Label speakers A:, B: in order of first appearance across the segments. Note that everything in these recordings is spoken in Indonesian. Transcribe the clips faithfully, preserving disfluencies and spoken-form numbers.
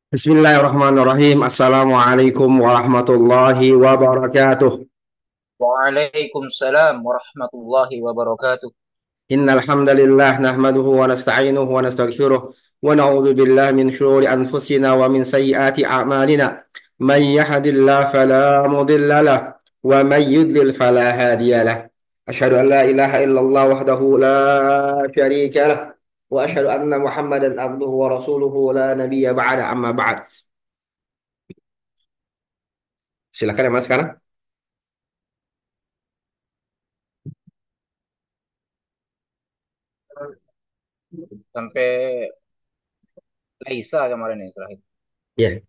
A: Bismillahirrahmanirrahim. Assalamualaikum warahmatullahi wabarakatuh.
B: Waalaikumsalam warahmatullahi wabarakatuh.
A: Innal hamdalillah nahmaduhu wa nasta'inuhu wa nastaghfiruh wa na'udzu billahi min shururi anfusina wa min sayyiati a'malina. Man yahdihillahu fala mudilla lahu wa man yudlil fala hadiya lahu. Asyhadu an la ilaha illallah wahdahu la syarika lah wa asyhadu anna Muhammadan abduhu wa rasuluhu la nabiyya ba'da amma ba'd. Silakan ya Mas sekarang.
B: Sampai Laisa kemarin ya terakhir.
A: Ya,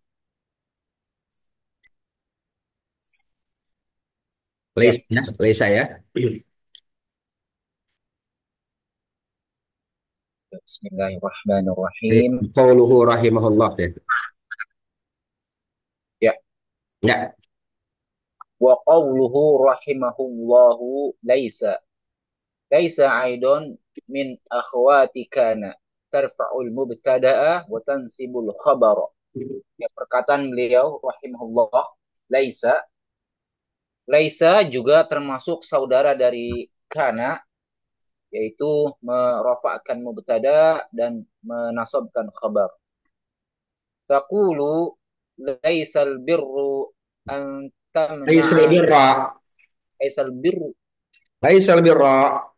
B: Ya,
A: Lesa ya, Lesa ya.
B: Bismillahirrahmanirrahim.
A: Qauluhu rahimahullah ya.
B: Ya,
A: Ya,
B: wa qawluhu rahimahullahu laisa. Laisa aidon min akhwati kana tarfa'ul mubtada'a wa tansibul khabara. Ya, perkataan beliau rahimahullah laisa. Laisa juga termasuk saudara dari kana, yaitu merofakkan mubtada dan menasabkan khabar. Taqulu laisal birru an
A: laisal
B: tamna'a
A: birra,
B: laisal birru,
A: laisal birra.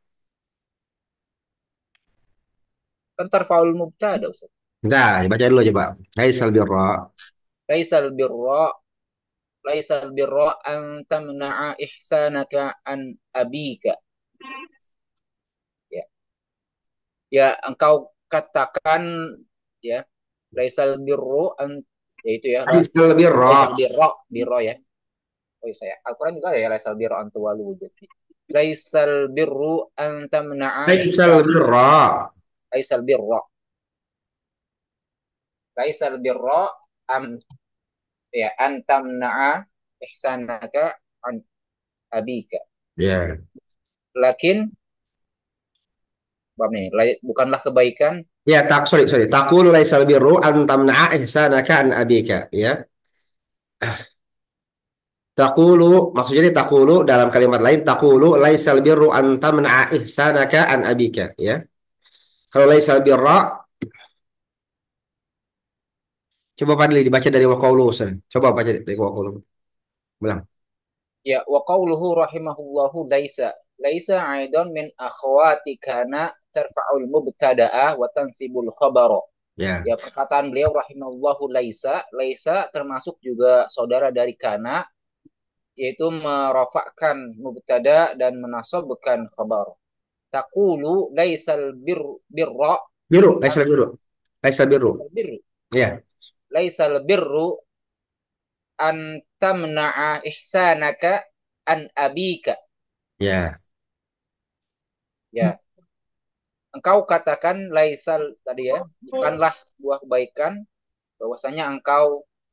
B: kan tarfaul mubtada Ustaz.
A: Nah, baca dulu coba. Laisal birra.
B: Laisal birra laisal birra an tamna'a ihsanaka an abika. Ya, ya engkau katakan, ya, laisal birru an, yaitu ya la,
A: Laisal
B: laisal
A: birra.
B: birra birra ya. Oh iya, saya Al-Quran juga ada ya laisal birru an tuwalu wujudi. Laisal birru an tamna'a
A: Laisal
B: ihsan
A: birra.
B: laisal birra laisal birra am ya an tamna'a ihsanaka an abika.
A: Ya.
B: Lakin bab nih, bukanlah kebaikan.
A: Ya, tak sorry, sorry. Taqulu laisal birru an tamna'a ihsanaka an abika, ya. Taqulu maksudnya ini taqulu dalam kalimat lain taqulu laisal birru an tamna'a ihsanaka an abika, ya. Kalau laisal birra coba Fadli dibaca dari waqaulu. Coba baca dari waqaulu. Bilang.
B: Ya, wa qawluhu rahimahullahu laisa laisa aidan min akhwati kana tarfa'ul mubtada'a wa tansibul khabara.
A: Ya.
B: Ya, perkataan beliau rahimahullahu laisa laisa termasuk juga saudara dari kana, yaitu merofakkan mubtada dan menasabkan khabar. Taqulu laisal bir birra
A: Biru,
B: an
A: laisal biru. Laisal biru.
B: laisal birru
A: Ya.
B: laisal birru an tamna'a ihsanaka an abika.
A: Ya.
B: Ya, engkau katakan laisal tadi ya, bukanlah buah kebaikan bahwasanya engkau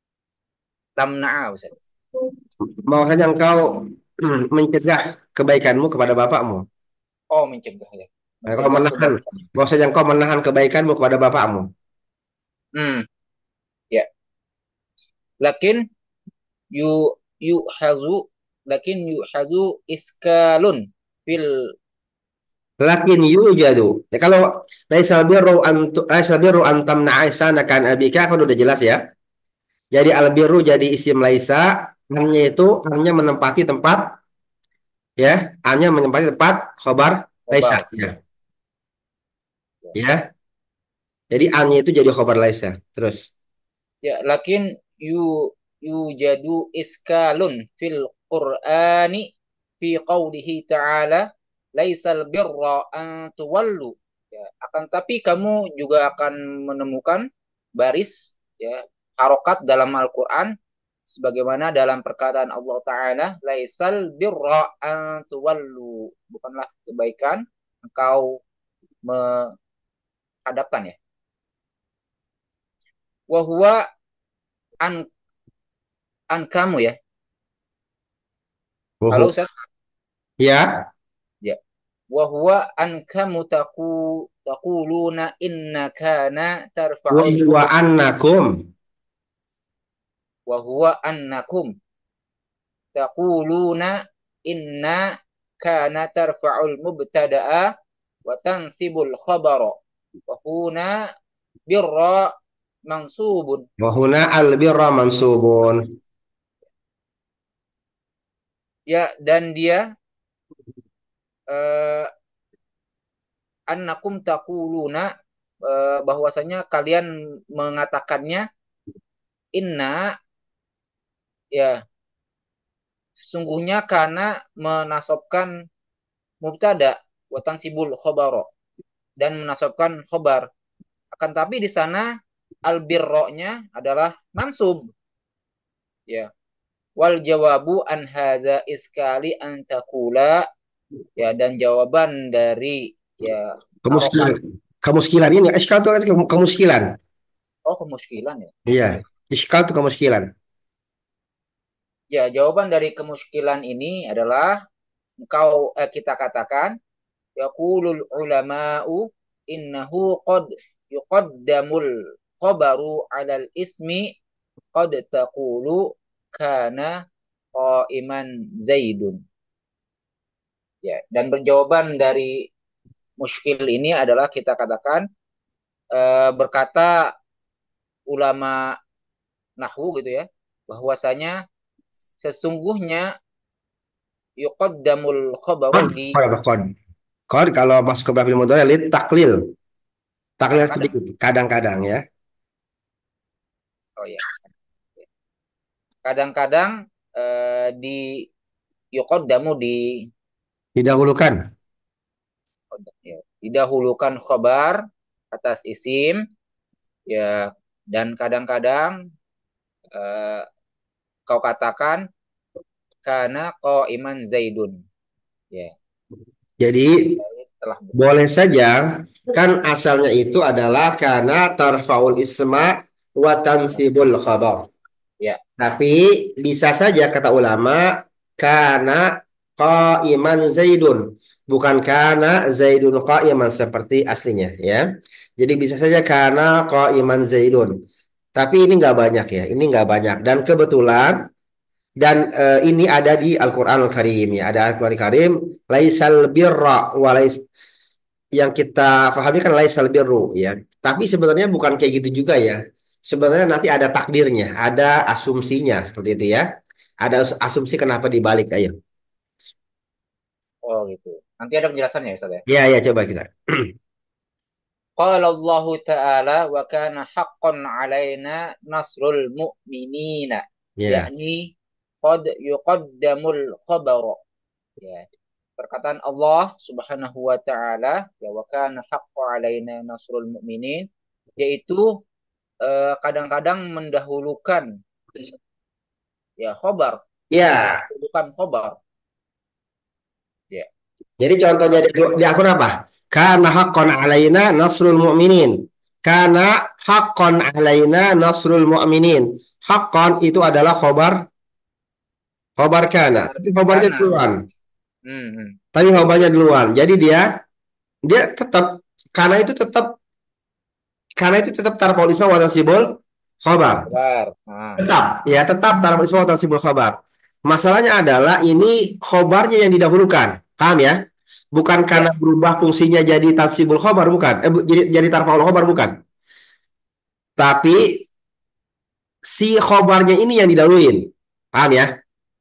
B: tamna'a Ustaz.
A: Bahwasanya engkau mencegah kebaikanmu kepada bapakmu.
B: Oh, mencegah ya.
A: Nah, kalau
B: Mencegah
A: menahan,
B: kebaikan.
A: bahwasanya engkau menahan kebaikanmu kepada bapakmu.
B: Hmm, ya. Lakin yu yu hazu lakin yu hazu iskalun fil.
A: Lakin yujadu. Ya, kalau laisal birru an laisal birru an tamna'a ihsanaka kan abika kan udah jelas ya. Jadi al birru jadi isim laisa, annya itu annya menempati tempat ya, annya menempati tempat khobar laisa
B: Khobar.
A: ya.
B: Ya,
A: Ya. Jadi annya itu jadi khobar laisa. Terus
B: ya, lakin yu yujadu iskalun fil Qur'ani fi qawlihi ta'ala laisal birra an tuwallu. Ya, akan tapi kamu juga akan menemukan baris, ya, harokat dalam Al-Qur'an sebagaimana dalam perkataan Allah Ta'ala laisal birra an tuwallu, bukanlah kebaikan engkau menghadapkan, ya, wahwa an an kamu, ya. Halo
A: wuhu.
B: Ustaz.
A: Ya,
B: Ya, wahwa an kamu taku taquluna inna kana
A: wa
B: tarfa'ul
A: wa
B: mubtada.
A: annakum.
B: wa huwa annakum taquluna inna kana tarfa'ul mubtada'a wa tansibul khabara wa huna birra mansubun.
A: Wa huna al-birra mansubun.
B: Ya, dan dia eh, annakum taquluna eh, bahwasanya kalian mengatakannya inna, ya, sesungguhnya karena menasabkan mubtada wa tansibul khabara dan menasabkan khobar. Akan tapi di sana albirronya adalah mansub. Ya. Wal jawabu an hadza iskali an taqula, ya, dan jawaban dari, ya,
A: Kemuskilan.
B: harokat.
A: Kemuskilan ini iskal itu kan kemuskilan.
B: Oh, kemuskilan ya.
A: Iya,
B: Oke.
A: iskal itu kemuskilan.
B: Ya, jawaban dari kemuskilan ini adalah engkau eh, kita katakan yaqulul ulama'u innahu qad yuqaddamul khabaru 'alal ismi qad taqulu kana qa'iman zaidun. Ya, dan berjawaban dari muskil ini adalah kita katakan eh, berkata ulama nahwu gitu ya, bahwasanya sesungguhnya yuqaddamul khabaru
A: Qad,
B: di
A: qad apa qad? Qad kalau masuk ke fi'il mudhari lit taklil. Taklil
B: kadang-kadang.
A: sedikit, kadang-kadang ya.
B: Oh ya, kadang-kadang eh, di yuqaddamu di
A: Didahulukan.
B: ya, didahulukan khabar atas isim, ya, dan kadang-kadang eh, kau katakan karena iman Zaidun, ya,
A: Jadi
B: telah.
A: boleh saja kan asalnya itu adalah karena tarfaul isma wa tansibul khabar.
B: Ya,
A: Tapi bisa saja kata ulama karena qaiman Zaidun, bukan karena Zaidun qaiman seperti aslinya ya. Jadi bisa saja karena qaiman Zaidun. Tapi ini nggak banyak ya, ini nggak banyak. Dan kebetulan dan eh, ini ada di Al-Qur'anul Karim ya, ada Al-Qur'an Karim laisal birra wa lais, yang kita pahami kan laisal birru ya. Tapi sebenarnya bukan kayak gitu juga ya. Sebenarnya nanti ada takdirnya, ada asumsinya seperti itu ya. Ada as- asumsi kenapa dibalik, ayo.
B: oh gitu. Nanti ada penjelasannya ya, Ustaz ya.
A: Ya, ya coba kita.
B: Qala Allah Ta'ala wa kana haqqan 'alaina nasrul mu'minina.
A: Ya.
B: Yakni qad yuqaddamul khabara. Ya. Perkataan Allah Subhanahu wa taala, ya, wa kana haqqan 'alaina nasrul mu'minin, yaitu eh, kadang-kadang mendahulukan, ya, khobar,
A: Ya.
B: mendahulukan khobar. Ya.
A: Jadi contohnya di, di akun apa? Karena haqqan alaina nasrul mu'minin. Karena haqqan alaina nasrul mu'minin. Haqqan itu adalah khobar, khobar kana.
B: Khobar
A: Tapi khobarnya
B: kana.
A: duluan.
B: Hmm, hmm.
A: Tapi khobarnya duluan. Jadi dia dia tetap karena itu tetap karena itu tetap tarful isma wa tansibul khobar.
B: Khobar. Nah,
A: Tetap, ya tetap tarful isma wa tansibul khobar. Masalahnya adalah ini khobarnya yang didahulukan. Paham ya? Bukan karena
B: ya.
A: berubah fungsinya jadi tansibul khobar, bukan. Eh, bu- jadi jadi tarful khobar, bukan. Tapi si khobarnya ini yang didahuluin. Paham ya?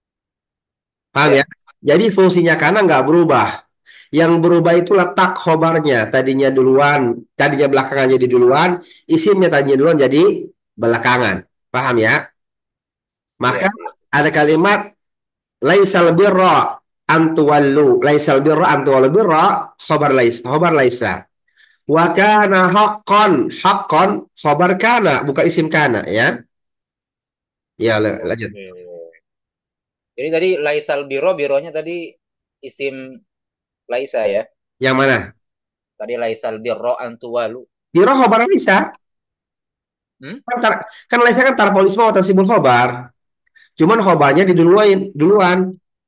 A: Paham
B: Ya.
A: ya? Jadi fungsinya karena nggak berubah. Yang berubah itu letak khobarnya. Tadinya duluan, tadinya belakangan jadi duluan, isimnya tadinya duluan jadi belakangan. Paham ya?
B: Ya.
A: Maka
B: Ya.
A: ada kalimat laisal birra antuwallu. Laisal birra antuwallu birra khobar lais, khobar laisa. Wa kana haqqan, haqqan khobar kana, bukan isim kana ya. Ya, la- lanjut.
B: Oke. Jadi tadi laisal biro, bironya tadi isim laisa ya.
A: Yang mana?
B: Tadi laisal biro antuwalu.
A: Birra khobar laisa.
B: Hmm?
A: Kan, tar, kan laisa kan tarpolisme atau simbol khobar. Cuman khobarnya diduluin duluan.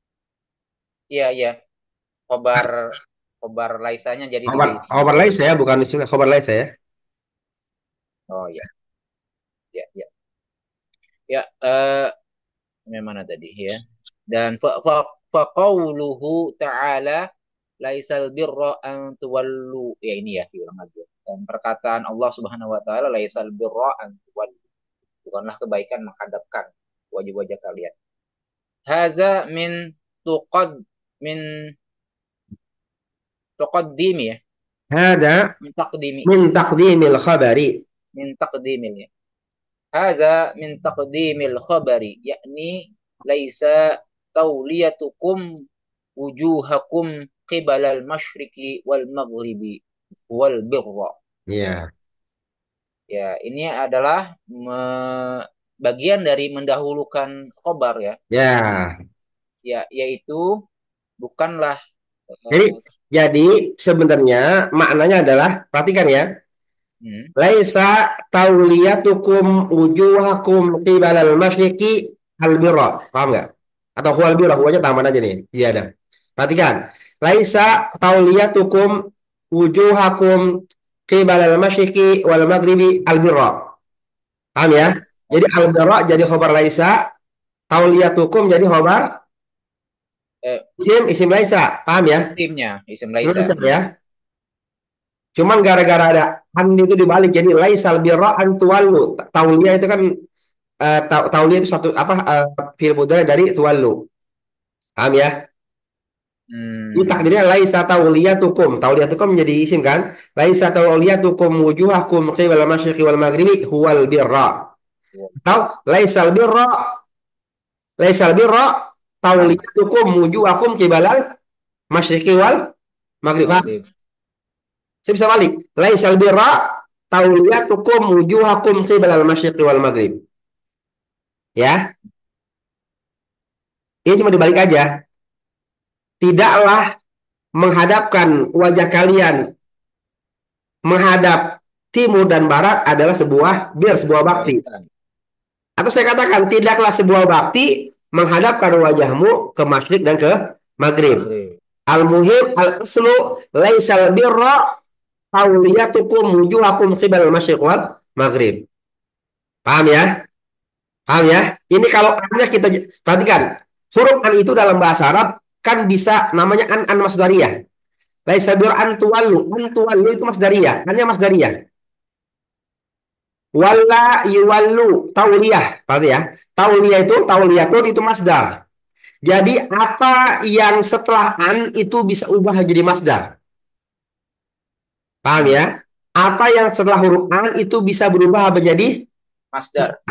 B: Iya, iya. Khobar khobar laisanya jadi
A: Khobar,
B: di
A: khobar
B: duluin.
A: laisa ya, bukan istilah khobar laisa ya.
B: Oh iya, iya, iya. Ya, eh yang mana tadi ya? Dan fa fa fa qauluhu ta'ala laisal birra an tuwallu, ya ini ya diulang lagi. Dan perkataan Allah Subhanahu wa taala laisal birra an tuwallu, bukanlah kebaikan menghadapkan wajah-wajah kalian. Haza min tuqad min tuqaddimi ya,
A: Hada
B: min taqdimi,
A: min taqdimil khabari.
B: min taqdimin ya. Haza min taqdimil khabari, yakni laisa tauliyatukum wujuhakum qibalal masyriqi wal maghribi wal birra.
A: Ya,
B: Ya, ini adalah me- bagian dari mendahulukan khobar ya.
A: ya.
B: Ya, yaitu bukanlah
A: Jadi,
B: eh,
A: jadi sebenarnya maknanya adalah, perhatikan ya,
B: hmm,
A: laisa tauliyatukum wujuhakum qibalal masyriqi al birra. Paham nggak? Atau huwal birra, huwanya tambahan aja nih. Iya ada. Perhatikan. Laisa tauliyatukum wujuhakum qibalal masyriqi wal maghribi al birra. Paham ya? Jadi al birra jadi khobar laisa, tauliyatukum jadi khobar
B: eh,
A: isim isim laisa. Paham ya?
B: isimnya, isim
A: Isim
B: laisa.
A: laisa ya. Cuman gara-gara ada an itu dibalik jadi laisal birra an tuwallu. Tauliyah itu kan eh, tau- tauliyah itu satu apa eh, fi'il mudhari dari tuwallu. Paham ya? Ini
B: Hmm,
A: takdirnya laisa tauliyatukum. Tauliyatukum menjadi isim kan? Laisa tauliyatukum wujuhakum qibala masyriqi wal maghribi huwal birra. Atau laisal birra laisal birra
B: al
A: tauliyatukum wujuhakum qibalal masyriqi wal maghrib. Paham?
B: maghrib.
A: Saya bisa balik. Laisal birra tauliyatukum wujuhakum qibalal masyriqi wal maghrib. Ya, ini cuma dibalik aja. Tidaklah menghadapkan wajah kalian menghadap timur dan barat adalah sebuah bir, sebuah bakti.
B: Kebaikan.
A: Atau saya katakan tidaklah sebuah bakti menghadapkan wajahmu ke masyrik dan ke maghrib.
B: Maghrib.
A: Al-muhim al-aslu laisal birra tauliyatukum wujuhakum qibal masyriq wal maghrib. Paham ya? Paham ya? Ini kalau annya kita perhatikan. Huruf an itu dalam bahasa Arab kan bisa namanya an an masdariyah. Laisa bir an tuwallu. An tuwallu itu masdariyah. Annya masdariyah. Walla yuwallu tauliyah. Paham ya? Tauliyah itu tauliyatun itu masdar. Jadi apa yang setelah an itu bisa ubah jadi masdar. Paham
B: Hmm.
A: ya? Apa yang setelah huruf an itu bisa berubah menjadi
B: Masdar.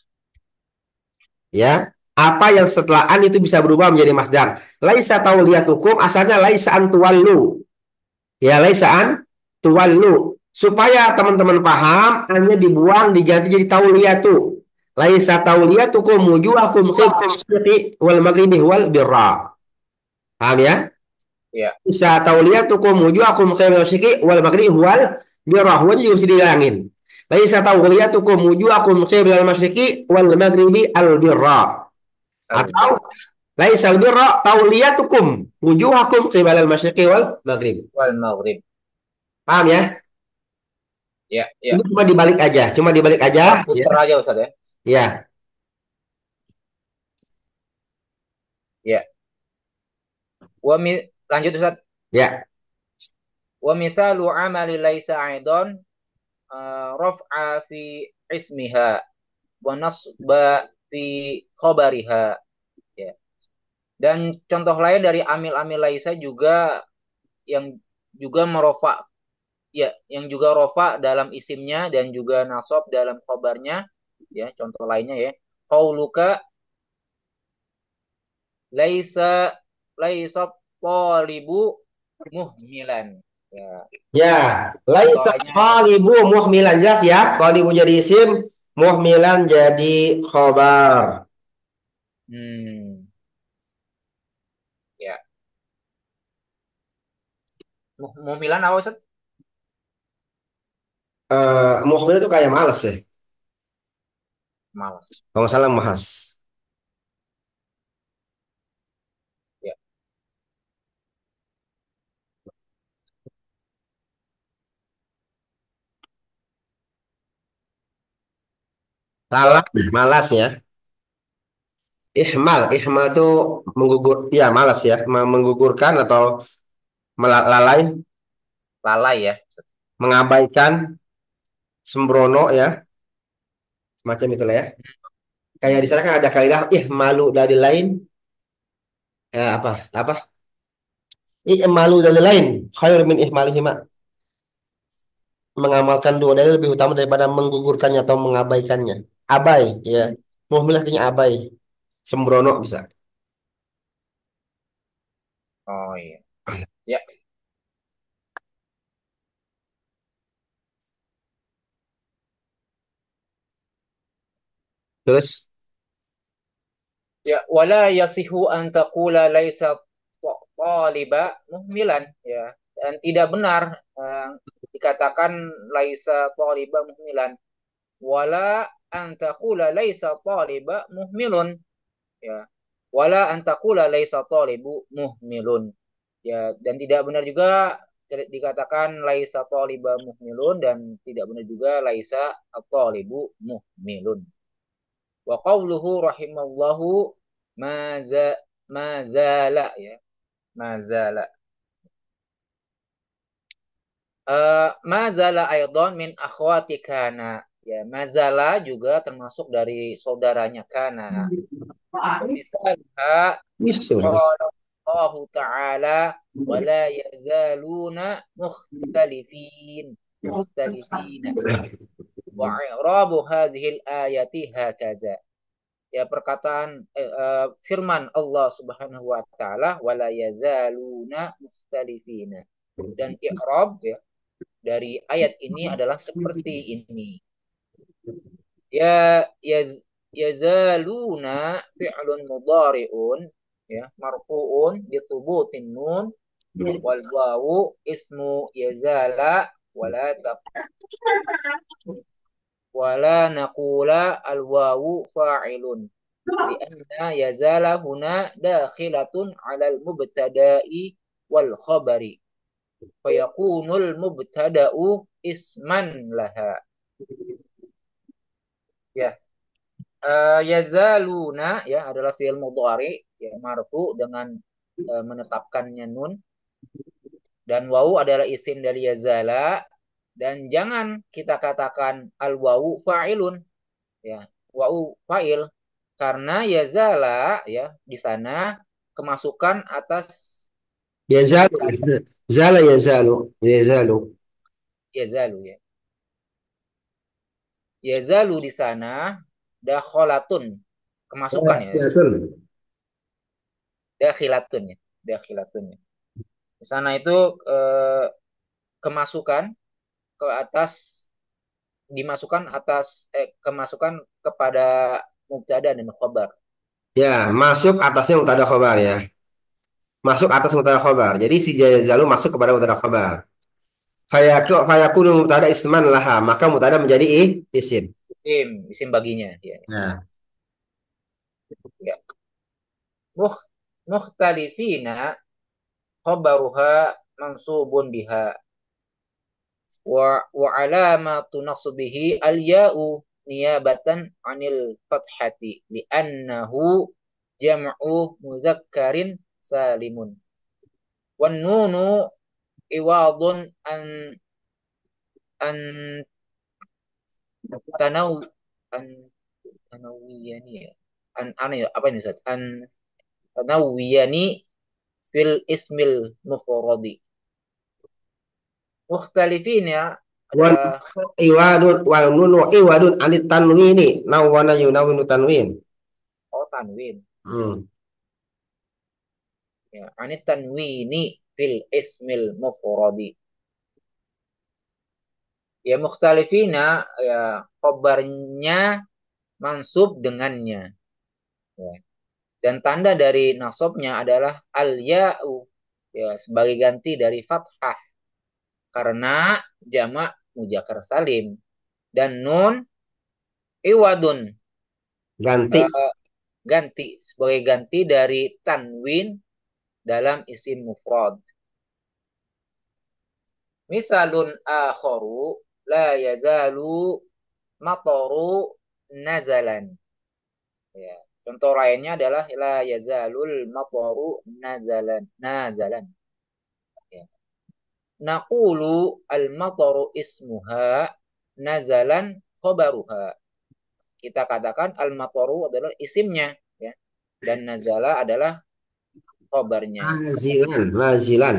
A: ya. Apa yang setelah an itu bisa berubah menjadi masdar. Laisa tauliyatukum asalnya laisa an tuwallu. Ya laisa an tuwallu. Supaya teman-teman paham, annya dibuang diganti jadi tauliyatu. Laisa tauliyatukum wujuhakum qibla wal maghribi wal birra. Paham ya?
B: Ya.
A: Bisa tauliyatukum wujuhakum qibla syiqi wal maghribi wal birra. Huwa juga bisa dihilangin. Laisa tauliyatukum wujuhakum qibla al masyriqi wal maghribi al birra. Atau
B: Al-bir
A: laisal birra tauliyatukum wujuhakum qibala al-masyriqi wal maghrib.
B: wal maghrib.
A: Paham ya?
B: Ya,
A: Ini
B: ya.
A: cuma dibalik aja, cuma dibalik aja
B: Tinggal
A: ya.
B: puter aja Ustaz ya.
A: Ya,
B: Ya. Wa mi, lanjut Ustaz.
A: ya.
B: Wa misalu amali laisa aidan uh, raf'a fi ismiha wa nasba fi khabariha. Ya. Dan contoh lain dari amil-amil laisa juga yang juga merofa, ya, yang juga rofa dalam isimnya dan juga nasab dalam khabarnya. Ya, contoh lainnya ya. Qauluka laisa laisa talibu muhmilan. Ya,
A: Ya,
B: contoh
A: laisa
B: lainnya adalah
A: qalibu muhmilan jelas ya. Qalibu jadi isim, muhmilan jadi khobar.
B: hmm, ya, Muh- muhmilan apa Ustaz?
A: Eh, muhmil itu kayak malas ya.
B: Malas.
A: Kalau nggak salah malas.
B: Ya.
A: Salah,
B: Wa
A: malas ya. Ihmal, ihmal itu menggugur, ya malas ya, Me- menggugurkan atau melalai,
B: Lalai ya.
A: mengabaikan, sembrono ya, semacam itulah ya. Kayak di sana kan ada kaidah ihmalu dari lain, ya apa, apa? Ihmalu dari lain, khair min ihmalihima. Mengamalkan dua dalil lebih utama daripada menggugurkannya atau mengabaikannya. Abai, ya. Muhmil artinya abai, sembrono bisa.
B: Oh iya. Ya,
A: Terus,
B: ya wala yasihu an taqula laisa ta- taliba muhmilan ya. Dan tidak benar eh, dikatakan laisa taliba muhmilan. Wala an taqula laisa taliba muhmilun ya. Wala an taqula laisa talibu muhmilun. Ya, dan tidak benar juga dikatakan laisa taliba muhmilun dan tidak benar juga laisa at-talibu muhmilun. Wa qawluhu rahimallahu maza mazala ya, mazala. Uh, mazala aidan min akhwati kana. Ya, mazala juga termasuk dari saudaranya kana. Wa misalha
A: bisa.
B: qala Allah Ta'ala wala yazaluna mukhtalifin mukhtalifina wa i'rabu hadhil ayati hakadha. Ya perkataan eh, eh, firman Allah Subhanahu wa taala wala yazaluna mukhtalifina dan i'rab ya dari ayat ini adalah seperti ini. Ya yaz, yazaluna fi'lun mudhari'un ya marfu'un bi thubutin nun wal wawu ismu yazala wala taq wala naqula al wawu fa'ilun لأن يزال هنا داخلة على المبتدأ والخبر فيكون المبتدأ اسما لها ya. Uh, yazaluna ya adalah fi'il mudhari ya marfu dengan uh, menetapkannya nun dan wawu adalah isim dari yazala dan jangan kita katakan al wawu fa'ilun ya wawu fa'il karena yazala ya di sana kemasukan atas
A: Yazalu,
B: mubtada
A: zala yazalu, yazalu.
B: yazalu ya yazalu di sana dakholatun
A: Ya,
B: kemasukan ya
A: ya, betul.
B: dakhilatun ya dakhilatun ya di sana itu eh, kemasukan ke atas dimasukkan atas eh, kemasukan kepada mubtada dan khobar.
A: Ya, masuk atasnya mutada khobar ya. Masuk atas mutada khobar. Jadi si yazalu masuk kepada mutada khobar. Fayaku fayakunu mutada isman laha, maka mutada menjadi i, isim.
B: Isim, isim baginya ya.
A: Nah,
B: Ya. Mukh, mukhtalifina khabaruha mansubun biha wa wa alamatu nasbihi al ya'u niyabatan anil fathati li'annahu jam'u muzakkarin salimun wan nunu iwadun an an tanaw an tanawiyani ya an aneh ya apa ini Ustaz an tanawiyani fil ismil mufradi mukhtalifin ya
A: wan
B: adalah
A: iwadun wal nun wa iwadun anit tanwini nawwana yunawinu tanwin.
B: oh tanwin
A: Hmm.
B: ya anit tanwini fil ismil mufradi ya mukhtalifina ya khabarnya mansub dengannya ya. Dan tanda dari nasabnya adalah al ya'u ya sebagai ganti dari fathah karena jamak muzakkar salim dan nun iwadun
A: Ganti.
B: eh, ganti sebagai ganti dari tanwin dalam isim mufrad. Misalun akharu la yazalu mataru nazalan. Ya. Contoh lainnya adalah la yazalul mataru nazalan. Nazalan. Ya. Naqulu al mataru ismuha nazalan khobaruha. Kita katakan al mataru adalah isimnya, ya. Dan nazala adalah khobarnya.
A: Nazilan, nazilan.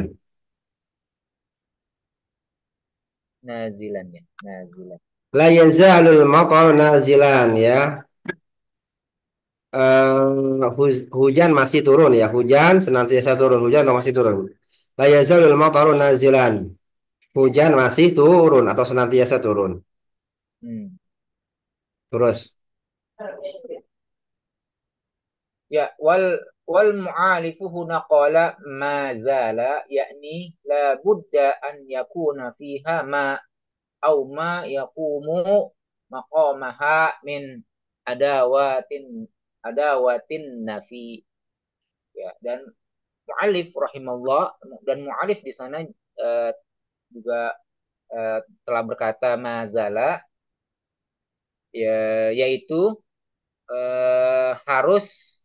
B: Nazilan, ya. Nazilan.
A: La yazalul matar nazilan ya. Eh, hu- hujan masih turun ya. Hujan senantiasa turun. Hujan atau masih turun. La yazalul matar nazilan. Hujan masih turun atau senantiasa turun.
B: Hmm.
A: Terus.
B: Ya, wal wal mu'alifu huna qala ma zala yakni la budda an yakuna fiha ma au ma yaqumu maqamaha min adawatin adawatin nafi, ya. Dan mu'alif rahimahullah, dan mu'alif di sana eh, juga eh, telah berkata mazala, ya, yaitu eh, harus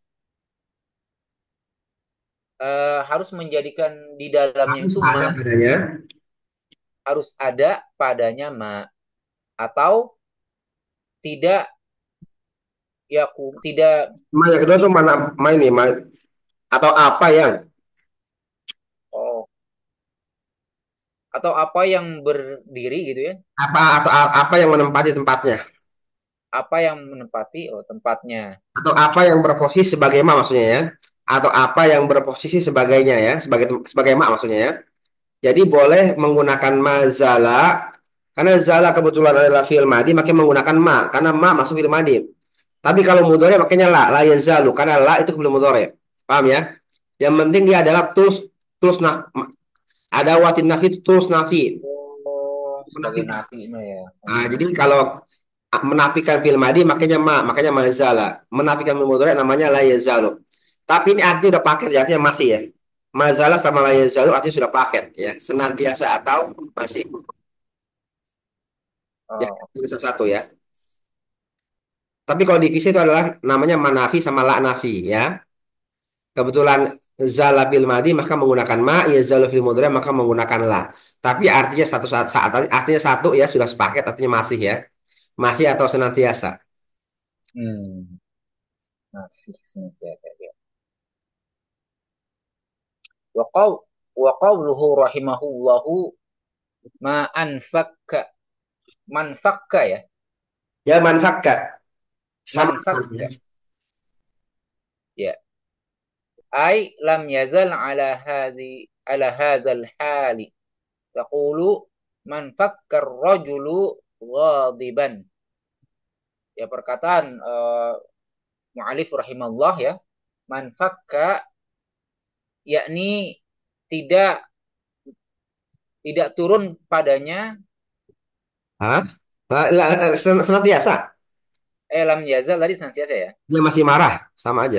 B: eh, harus menjadikan di dalamnya
A: Harus
B: itu
A: ada
B: ma,
A: padanya.
B: harus ada padanya ma, atau tidak yakum tidak
A: Ma yang kedua tuh mana ma ini ma, atau apa yang
B: oh, atau apa yang berdiri gitu, ya,
A: apa atau a- apa yang menempati tempatnya
B: apa yang menempati oh tempatnya.
A: atau apa yang berposisi sebagai ma maksudnya ya atau apa yang berposisi sebagainya ya sebagai sebagai ma maksudnya ya. Jadi boleh menggunakan mazala karena zala kebetulan adalah fi'il madi makanya menggunakan ma karena ma masuk fi'il madi. Tapi kalau mudhari makanya la la yazalu karena la itu belum mudhari. Paham ya? Yang penting dia adalah terus terus nah ada watin nafi terus nafi
B: Oh, sebagai
A: menafikan.
B: nafi no, ya.
A: Nah,
B: Hmm.
A: jadi kalau menafikan fil madi makanya ma, makanya mazala. Menafikan fil mudhari namanya la yazalu. Tapi ini arti udah paket ya, artinya masih ya. Mazala sama la yazalu artinya sudah paket ya, senantiasa atau masih. Ya,
B: Oh,
A: itu satu ya. Tapi kalau divisi itu adalah namanya manafi sama la nafi ya. Kebetulan zala bil madi maka menggunakan ma, ya zalu fil mudhari maka menggunakan la. Tapi artinya satu saat, saat artinya satu ya sudah sepaket artinya masih ya. Masih atau senantiasa.
B: hmm. Masih senantiasa, ya. Wa qaw wa qawluhu rahimahullahu ma anfakka, manfakka, ya.
A: Ya manfaat Kak. Sama ya.
B: Manfakka, ya. Ai lam yazal ala hadhi ala hadzal hali. Taqulu man fakkar rajulu ghadiban. Ya, perkataan uh, mu'alif rahimahullah, ya. Man fakka yakni tidak tidak turun padanya,
A: Hah? La- la- sen- senantiasa.
B: eh lam yazal tadi senantiasa, ya.
A: Dia masih marah, sama aja.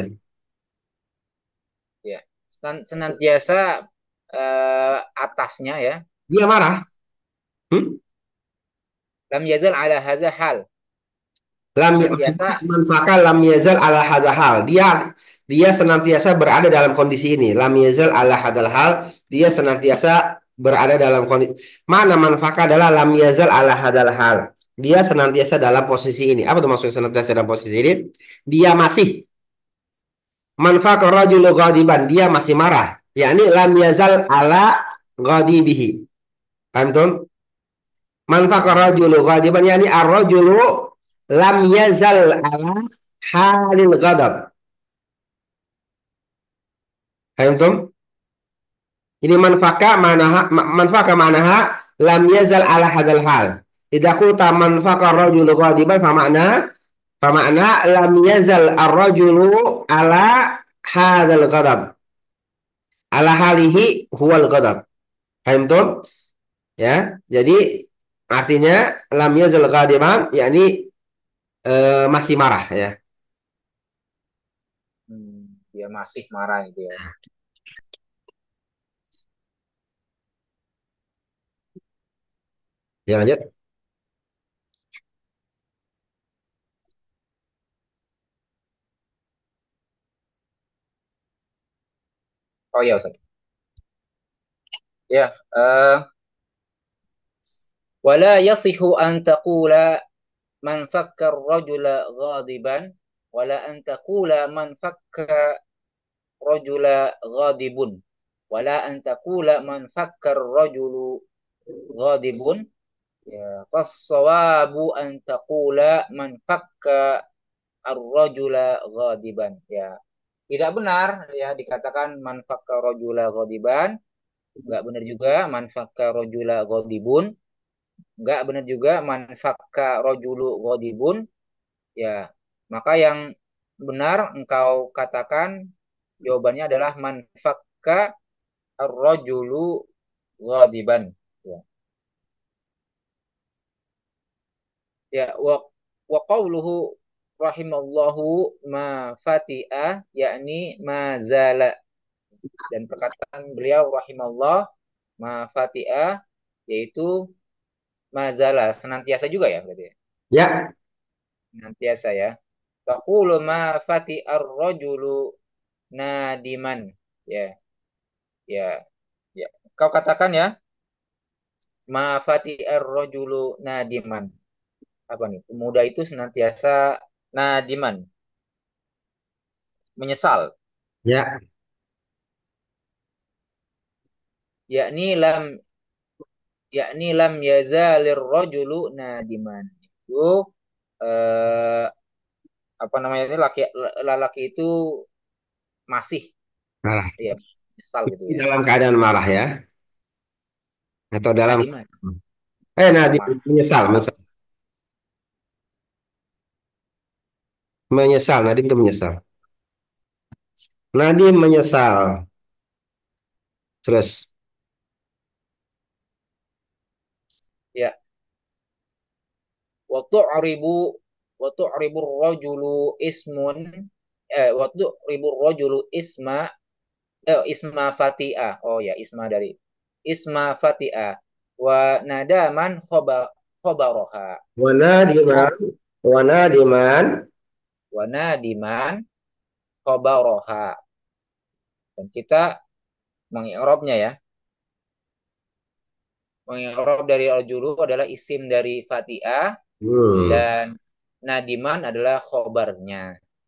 B: Ya. Sen- Senantiasa eh, atasnya, ya.
A: Dia marah. Hmm?
B: Lam yazal ala hadza hal.
A: Lam
B: Senantiasa.
A: manfaka lam yazal ala hadal hal. Dia dia senantiasa berada dalam kondisi ini. Lam yazal ala hadal hal. Dia senantiasa berada dalam kondisi. Mana manfaka adalah lam yazal ala hadal hal. Dia senantiasa dalam posisi ini. Apa tuh maksudnya senantiasa dalam posisi ini? Dia masih manfaka rajulu ghadiban. Dia masih marah. Yakni lam yazal ala ghadibihi. Paham tuh? Man faqara
B: Hmm.
A: rajulu ghadiban yani ar-rajulu lam yazal ala halil ghadab. Paham tuh? Ini manfaka manaha manfaka manaha lam yazal ala hadal hal. Idza qulta manfaka rajulu ghadiban fa makna fa makna lam yazal ar-rajulu ala hadal ghadab. Ala halihi huwal ghadab. Paham tuh? Ya. Jadi artinya lam yazal ghadiban yakni eh, masih marah ya.
B: Hmm, dia masih marah gitu, ya.
A: Ya lanjut.
B: Oh ya Ustaz. Ya, eh wala yasihu an taqula man fakka ar-rajula ghadiban wala an taqula man fakka rajula ghadibun wala an taqula man fakka ar-rajulu ghadibun ya fas-sawabu an taqula man fakka ar-rajula ghadiban ya tidak benar ya dikatakan man fakka rajula ghadiban nggak benar juga man fakka rajula ghadibun nggak benar juga man fakka rajulu ghadibun ya maka yang benar engkau katakan jawabannya adalah man fakka ar-rajulu ghadiban ya ya wa wa qawluhu rahimallahu ma fati'a yakni ma zala dan perkataan beliau rahimallah ma fati'a yaitu ma zala senantiasa juga ya berarti ya
A: Ya,
B: senantiasa ya taqulu ma fati'ar rajulu nadiman ya ya ya kau katakan ya ma fati'ar rajulu nadiman apa nih pemuda itu senantiasa nadiman menyesal
A: ya,
B: yakni lam yakni lam yazalir rajulu nadiman itu eh, apa namanya ini laki lelaki itu masih
A: marah.
B: ya menyesal gitu ya
A: Dalam keadaan marah ya, atau dalam
B: nadiman
A: eh nah di-
B: ma
A: menyesal, menyesal, menyesal. Nadim itu menyesal. Nadim menyesal. Terus,
B: ya wa tu'ribu wa tu'ribu rajulu ismun eh wa tu'ribu rajulu isma eh, isma fati'ah oh ya isma dari isma fati'ah wa nadaman khoba khobaroha
A: wanadiman, wanadiman,
B: wa nadiman khobaroha dan kita mengi'rabnya ya mengi'rab dari al-julu adalah isim dari fati'ah
A: hmm.
B: dan nadiman adalah khobarnya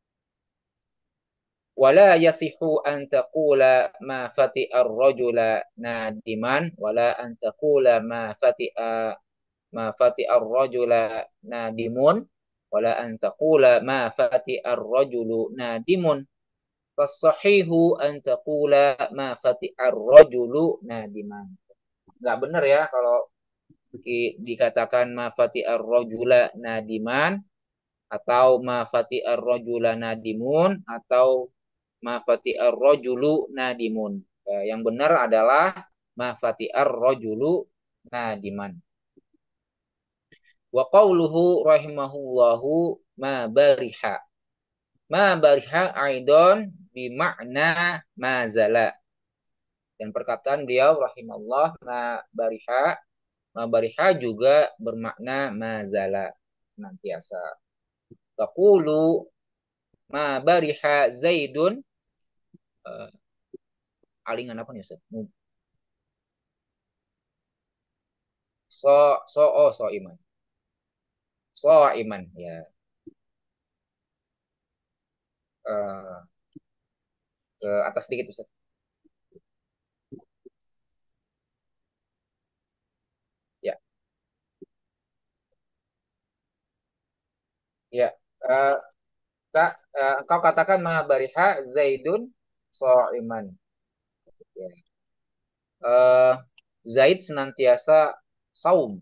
B: wala yasihu an taqula ma fati'ar rajula nadiman wala an taqula ma fati'a ma fati'ar rajula nadimun wala an taqula ma fati'ar rajulu nadimun fasahihu an taqula ma fati'ar rajulu nadiman nggak benar ya kalau dikatakan ma fati'ar rajula nadiman atau ma fati'ar rajula nadimun atau ma fati'ar rajulu nadimun. Ya, yang benar adalah ma fati'ar rajulu nadiman. Wa qawluhu rahimahullahu ma bariha. Ma bariha aidon bima'na ma zala. Dan perkataan beliau rahimahullah ma bariha. Ma bariha juga bermakna ma zala. Senantiasa. Taqulu ma bariha zaidun. Uh, alingan apa nih Ustaz? So, so, oh, so iman. So iman, ya. Eh, ke atas sedikit Ustaz. Ya, ya. Eh, Kak, eh, engkau katakan ma bariha Zaidun so iman. Ya. Eh, Zaid senantiasa saum.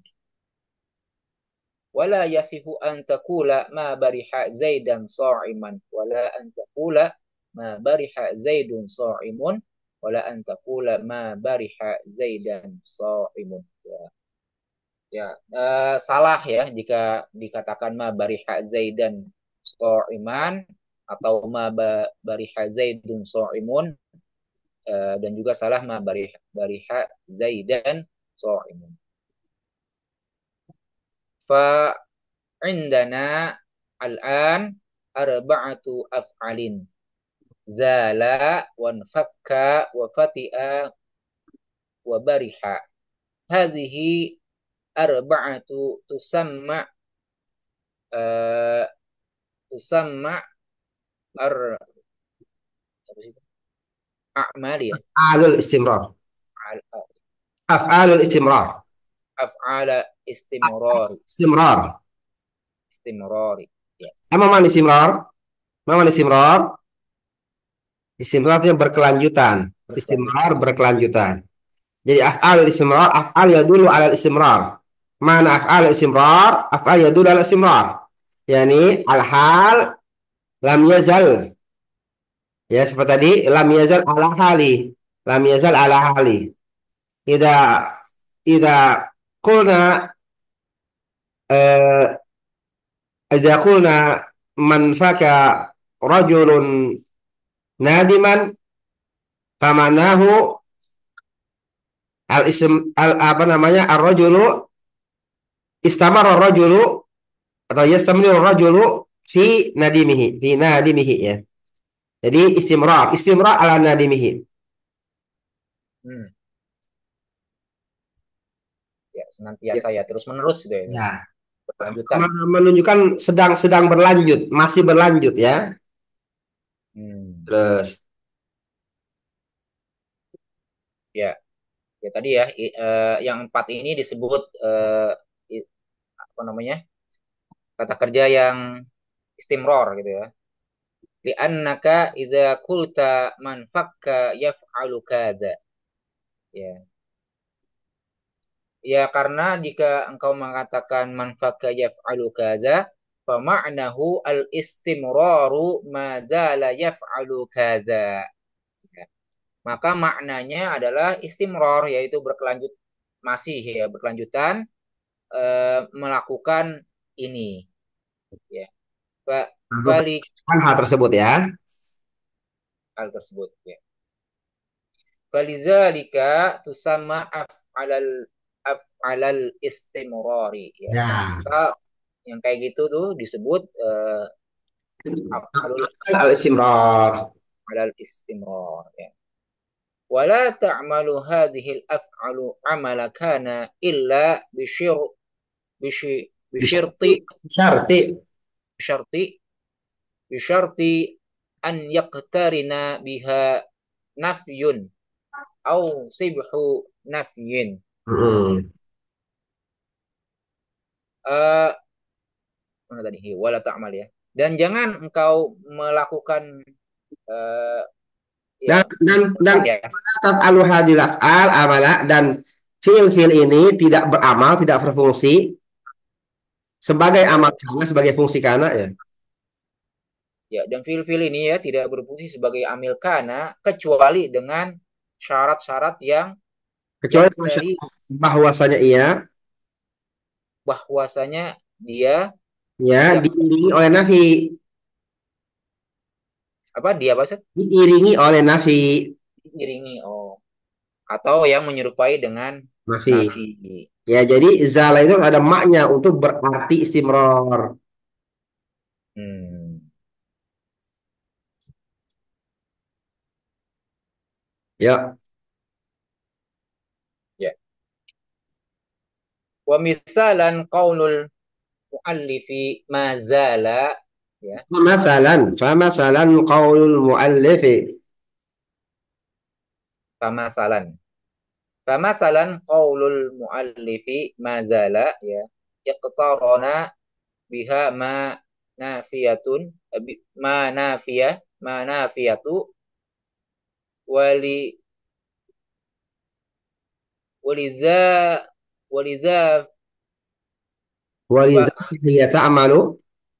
B: Wala yasihu an taqula ma bariha Zaidan sha'iman wala an taqula ma bariha Zaidun sha'imun wala an taqula ma bariha Zaidan sha'imun. Ya. Ya, eh, salah ya jika dikatakan ma bariha Zaidan sha'iman atau ma ba- bariha Zaidun sha'imun eh, dan juga salah ma bariha, bariha Zaidan sha'imun. Fa indana al-an arba'atu af'alin. zala wanfakka wa fati'a wa bariha. Hadhihi arba'atu tusamma eh, tusamma ar apa sih itu? A'mal ya.
A: Alul istimrar.
B: Al-
A: Af'alul istimrar.
B: Af'ala istimrari.
A: Istimrar.
B: Istimrari. Ya,
A: Emang mana istimrar? Emang mana istimrar? Istimrar itu berkelanjutan. Istimrar
B: berkelanjutan.
A: berkelanjutan. Jadi af'al istimrar, af'al ya dulu ala istimrar. Mana af'al istimrar? Af'al ya dulu ala istimrar. Yani al-hal lam yazal. Ya seperti tadi lam yazal ala hali. Lam yazal ala hali. Ida ida qulna eh, ida qulna man faka rajulun nadiman famanahu al ism al apa namanya ar-rajulu istamar ar-rajulu atau yastamir ar-rajulu fi nadimihi fi nadimihi ya. Jadi istimrar, istimrar ala nadimihi.
B: Hmm. Ya,
A: Ya,
B: senantiasa ya terus menerus gitu ya.
A: ya.
B: Berkelanjutan.
A: Menunjukkan sedang sedang berlanjut, masih berlanjut ya.
B: Hmm.
A: Terus
B: Ya, ya tadi ya i- eh, yang empat ini disebut eh, i- apa namanya? Kata kerja yang istimror gitu ya. Li'annaka iza kulta man fakka yaf'alu kadza. Ya. Ya karena jika engkau mengatakan man fakka yaf'alu kadza, fama'nahu al-istimraru ma zala yaf'alu kadza. Ya. Maka maknanya adalah istimror yaitu berkelanjut masih ya berkelanjutan eh, melakukan ini ya. Fa- Fali
A: melakukan hal tersebut ya.
B: hal tersebut ya. Falidzalika tusamma af'alal af'alal istimrari ya.
A: Ya.
B: Maka yang kayak gitu tuh disebut eh, af'alul
A: Al-istimrar.
B: af'alal istimrar ya. Wala ta'malu hadhihi al-af'alu amala kana illa bisyir bishi bisyirti
A: Syarti.
B: bisyarti bisyarti an yaqtarina biha nafyun au sibhu nafyin.
A: Hmm.
B: Eh mana tadi? Hi, wala ta'mal ya. Dan jangan engkau melakukan eh, ya
A: Dan dan dan
B: melakukan ya.
A: taf'alu hadhil af'al amala dan fiil-fiil ini tidak beramal, tidak berfungsi sebagai amal
B: Oh,
A: kana, sebagai fungsi kana ya.
B: ya dan fil-fil ini ya tidak berfungsi sebagai amil kana kecuali dengan syarat-syarat yang
A: Kecuali
B: yaktari
A: bahwasanya ia
B: bahwasanya dia
A: ya
B: yak
A: diiringi oleh nafi,
B: apa dia apa sih?
A: diiringi oleh nafi,
B: Diiringi oh atau yang menyerupai dengan
A: nafi.
B: nafi.
A: Ya, jadi zala itu ada maknya untuk berarti istimror.
B: Hmm.
A: Ya,
B: Ya. Wa misalan qaulul muallifi mazala ya.
A: مثلا فمثلا قول المؤلف
B: Famasalan. Famasalan qaulul muallifi mazala ya. Iqtarana biha ma nafiyatun eh, bi- ma nafiyah ma nafiyatu wali waliza waliza
A: ولذا
B: fa
A: هي تعمل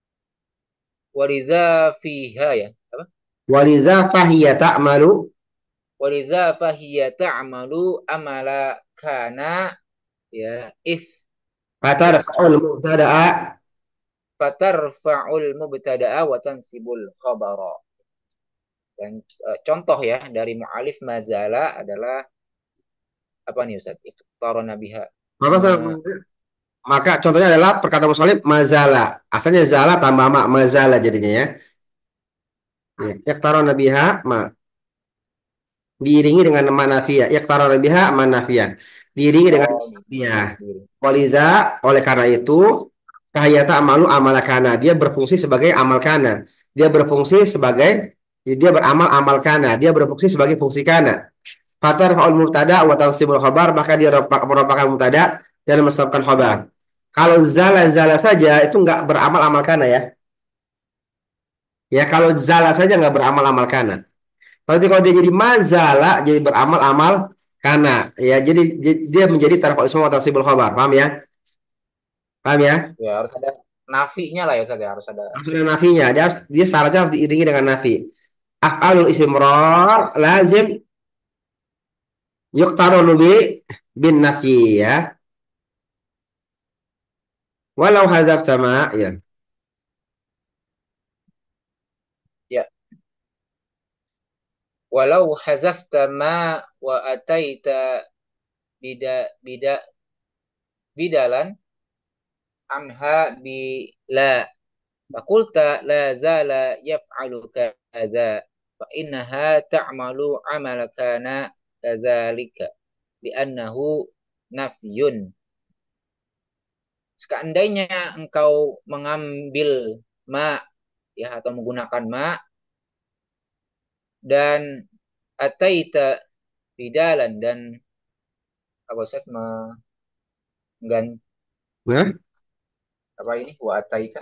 B: waliza fiha ya apa
A: ولذا فهي تعمل
B: waliza fahiya ta'malu amala kana ya if if
A: فترفع المبتدأ
B: fatarfa'ul mubtada'a wa tansibul khabara. Dan eh, contoh ya dari mu'alif mazala adalah apa nih Ustaz? Iqtarana biha.
A: maka
B: Me-
A: maka contohnya adalah perkataan musolib mazala, asalnya zala tambah mak mazala jadinya ya. Ya, iqtarana biha ma diiringi dengan ma nafiyah. Iqtarana biha ma nafiyah. Diiringi dengan
B: Oh,
A: nafiyah.
B: gitu.
A: Waliza oleh karena itu kahiyata amalu amal kana. Dia berfungsi sebagai amal kana. Dia berfungsi sebagai dia beramal amal kana. Dia berfungsi sebagai fungsi kana. Fatar faul mubtada wa tansibul khabar, maka dia merupakan mubtada dan mensabkan khabar. Kalau zala zala saja itu nggak beramal amal kana ya. Ya kalau zala saja nggak beramal amal kana. Tapi kalau dia jadi mazala jadi beramal amal kana. Ya jadi dia menjadi tarfa'ul ismu wa tansibul khabar. Paham ya? Paham ya?
B: Ya harus ada nafinya lah ya Ustaz ya, harus ada.
A: Harus ada nafinya. Dia harus dia syaratnya harus diiringi dengan nafi. Af'alul istimrar lazim yuqtarunu bi bin nafi ya. Walau hadzafta ma ya.
B: Ya, walau hazafta ma wa ataita bida bida bidalan anha bi la fakulta la zala yaf'alu kadza fa innaha ta'malu amala kana kadzalika li'annahu nafyun. Seandainya engkau mengambil ma ya atau menggunakan ma dan ataita bidalan dan apa Ustaz mengganti
A: Nah,
B: apa ini wa ataita.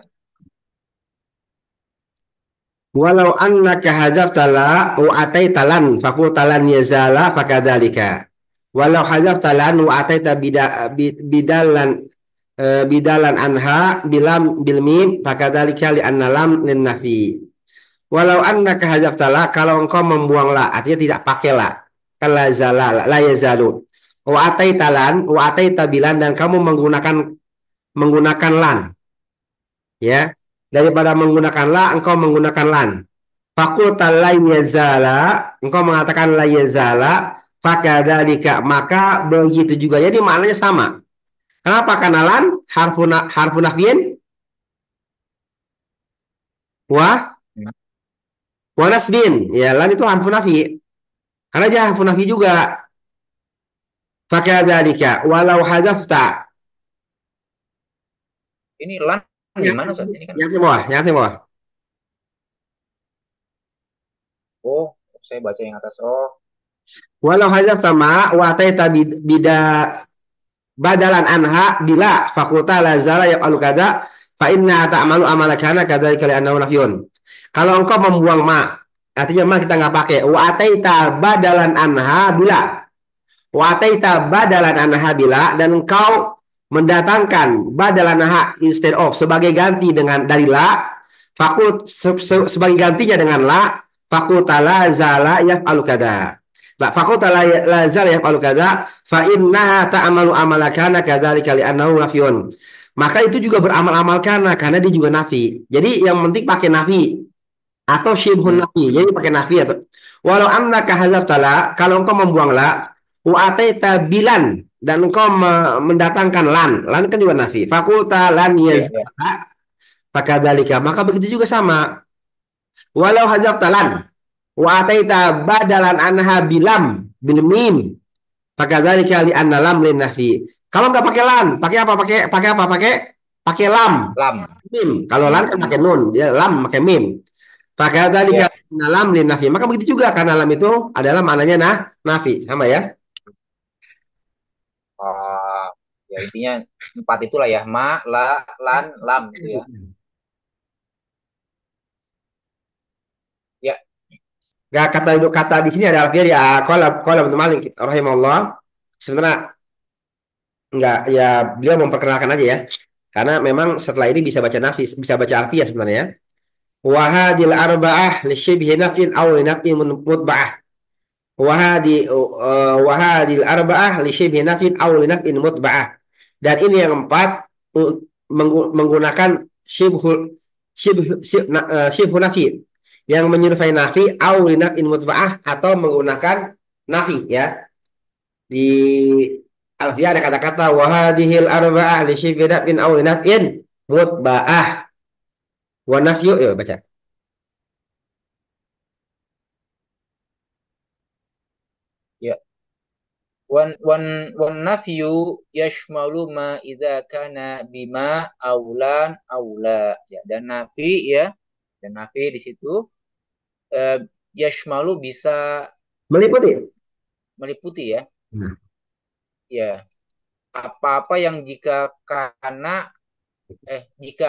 A: walau annaka hadzafta la wa ataita lan faqulta lan yazala fakadzalika. Walau hadzafta lan wa ataita bida, bi- bidalan eh, bidalan anha bilam bil mim fakadzalika li anna lam lin nafi. Walau annaka hadzafta la kalau engkau membuang la artinya tidak pakai la. Kala zala la la yazalu. Wa ataita lan wa ataita bilan dan kamu menggunakan menggunakan lan ya. Daripada menggunakan la engkau menggunakan lan. Fakulta la yazala, engkau mengatakan la yazala, fakadzalika maka begitu juga. Jadi maknanya sama. Kenapa? Karena lan harfun harfun nafyin wa wa nasbin. Ya, lan itu harfun nafi. Karena dia harfun nafi juga. Fakadzalika walau hadzafta.
B: Ini lan di
A: Yang
B: mana Ustaz? Ini kan
A: yang di bawah, yang di bawah.
B: oh saya baca yang atas. Oh
A: Walau hadzafta ma wa ataita bida badalan anha bila fakulta lazala yaf'alu kada fa inna ta'malu amala kana kadzalika li annahu nafyun. Kalau engkau membuang ma, artinya ma kita nggak pakai. Wa ataita badalan anha bila. Wa ataita badalan anha bila dan engkau mendatangkan badalan anha instead of sebagai ganti dengan dari la fakult se, se, sebagai gantinya dengan la fakulta lazala yaf'alu kada. Nah, fakulta lazal yang kalau kada fa innaha ta'malu amala kana kadzalika li'annahu nafyun. Maka itu juga beramal-amal kana karena dia juga nafi. Jadi yang penting pakai nafi atau syibhun
B: hmm.
A: nafi. Jadi pakai nafi atau walau annaka hadzabtala kalau engkau membuang la wa ataita bilan dan engkau mendatangkan lan. Lan kan juga nafi. Fakulta lan
B: Iya, iya.
A: yazala fakadzalika. Maka begitu juga sama. Walau hadzabtalan wa ataita badalan anha bilam bil mim fakadzalika li anna lam lin nafi. Kalau nggak pakai lan pakai apa pakai pakai apa pakai pakai lam
B: Lam.
A: mim. Kalau lan kan
B: Hmm.
A: pakai nun, dia lam pakai mim. Fakadzalika
B: Ya.
A: anna lam lin nafi, maka begitu juga karena lam itu adalah maknanya nah nafi sama ya.
B: Ah, ya intinya empat itulah ya. Ma, la, lan, lam gitu ya. Ya,
A: Gak kata kata di sini ada alfiah ya qala qala Ibnu Malik rahimahullah. Sebenarnya enggak ya, beliau memperkenalkan aja ya. Karena memang setelah ini bisa baca nafis, bisa baca alfiah sebenarnya ya. Wahadil arba'ah li syibhi nafin aw li nafin mutba'ah. Wahadi uh, wahadil arba'ah li syibhi nafin aw li nafin mutba'ah. Dan ini yang empat uh, menggu- menggunakan syibhu syibhu syib- na- uh, syibhu nafi yang menyerupai nafi aw li nafin mutba'ah atau menggunakan nafi ya. Di alfiah ada kata-kata wahadihil arba'ah li syibhi nafin aw li nafin mutba'ah. Wa nafyu ya baca.
B: Ya. Wan wan wan nafyu yashmalu ma idza kana bima aulan aula. Ya, dan nafi ya, dan nafi di situ eh, yashmalu bisa
A: Meliputi.
B: meliputi ya.
A: Nah,
B: Ya, apa-apa yang jika karena eh jika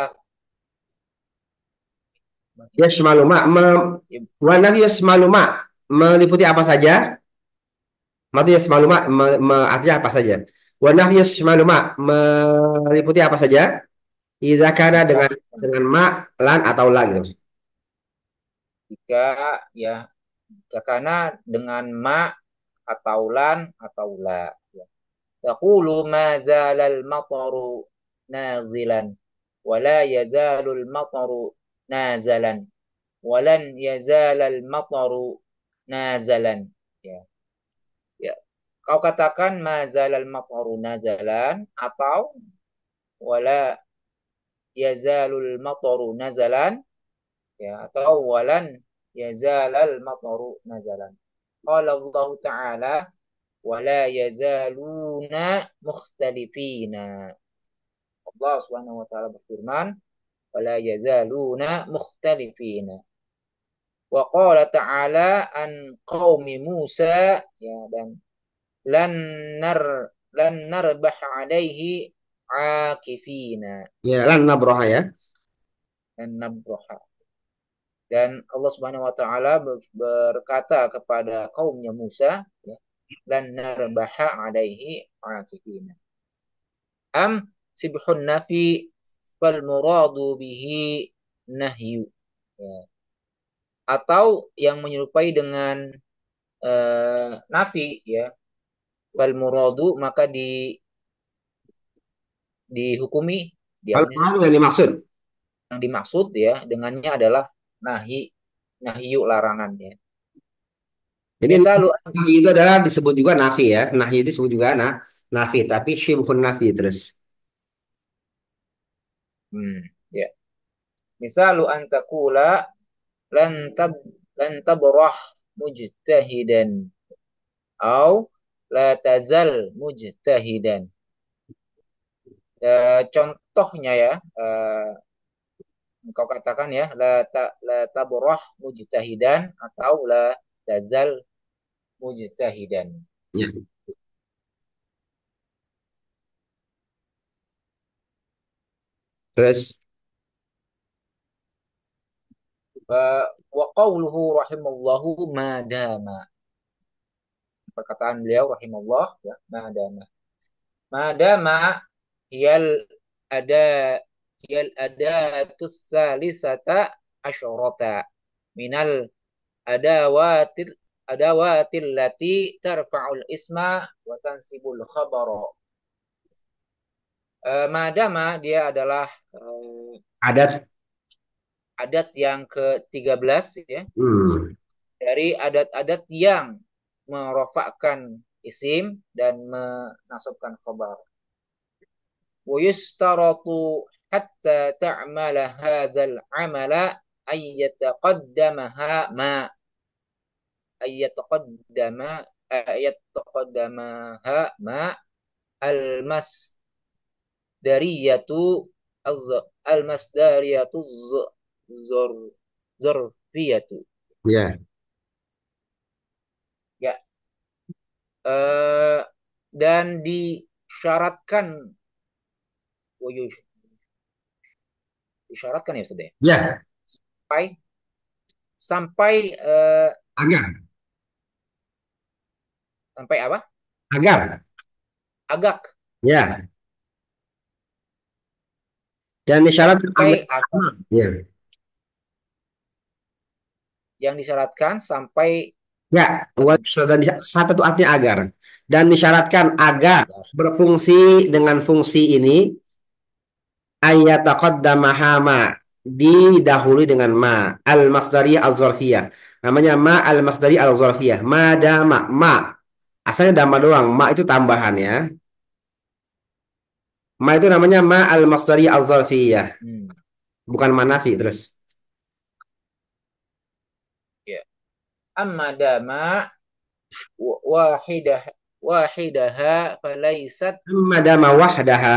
A: yasmalu ma, me,
B: ya,
A: wa nafi yasmalu ma, meliputi apa saja? Matu yasmalu ma, me, me- artinya apa saja? Wa nafi yasmalu ma, meliputi apa saja? Idza kana
B: jika
A: dengan dengan ma, lan atau la gitu.
B: jika ya jika karena dengan ma atau lan atau la. Ya. Taqulu ma zalal mataru nazilan wa la yazalul mataru nazalan wa lan yazalal mataru nazalan. Ya. Ya. Kau katakan ma zalal mataru nazalan atau wala yazalul mataru nazalan, ya, atau walan yazalal mataru nazalan. Qala Allah Ta'ala wala yazaluna mukhtalifina. Allah Subhanahu wa taala berfirman, wala yazaluna mukhtalifina. Wa qala ta'ala an qaumi Musa, ya, dan lan nar lan narbah alaihi akifina,
A: Ya, lan nabroha ya.
B: dan nabroha. Dan Allah Subhanahu wa taala berkata kepada kaumnya Musa, ya, lan narbaha alaihi akifina. Am sibhun nafi fal muradu bihi nahyu. Ya. Atau yang menyerupai dengan eh, nafi ya, fal muradu maka di dihukumi
A: Kalau
B: diamnya
A: yang dimaksud.
B: yang dimaksud ya dengannya adalah nahi nahyu larangan ya.
A: Jadi
B: Misalu
A: nahi itu adalah disebut juga nafi ya. Nahi itu disebut juga nah, nafi, tapi syibhun nafi terus.
B: hmm, ya. Misalu antakula lan tab lan tabrah mujtahidan au la tazal mujtahidan. Eh, contohnya ya, eh, engkau katakan ya la ta, la tabrah mujtahidan atau la tazal mujtahidan.
A: Ya. Terus
B: Eh, wa qawluhu rahimallahu madama. Perkataan beliau rahimahullah ya, madama. Madama hiyal ada hiyal adatus salisata asyarata minal adawatil adawatil lati tarfa'ul isma wa tansibul khabara. Eh, madama dia adalah eh,
A: adat.
B: adat yang ke tiga belas ya,
A: Hmm.
B: dari adat-adat yang merofakkan isim dan menasabkan khabar. Wa yustaratu hatta ta'mala hadzal amala ay yataqaddamaha ma ay yataqaddama ay yataqaddamaha ma al masdariyatu al masdariyatu zor zorfiyatu.
A: Ya.
B: Ya, eh, dan disyaratkan, oh, iya, disyaratkan ya sudah,
A: Ya,
B: sampai sampai eh,
A: agar.
B: sampai apa?
A: Agar.
B: Agak
A: Ya. Dan disyaratkan agar.
B: sampai agak
A: Ya.
B: yang disyaratkan sampai
A: Ya,
B: apa?
A: dan satu itu artinya agar. Dan disyaratkan
B: Oh,
A: agar
B: agar.
A: berfungsi dengan fungsi ini ayat taqaddamaha ma, didahului dengan ma al masdariyah al zarfiyah, namanya ma al masdariyah al zarfiyah, ma dama ma, asalnya dama doang, ma itu tambahan ya, ma itu namanya ma al masdariyah al zarfiyah,
B: Hmm,
A: bukan manafi terus.
B: ya. Amma dama wahidah wahidaha falaysat
A: Amma dama wahdaha.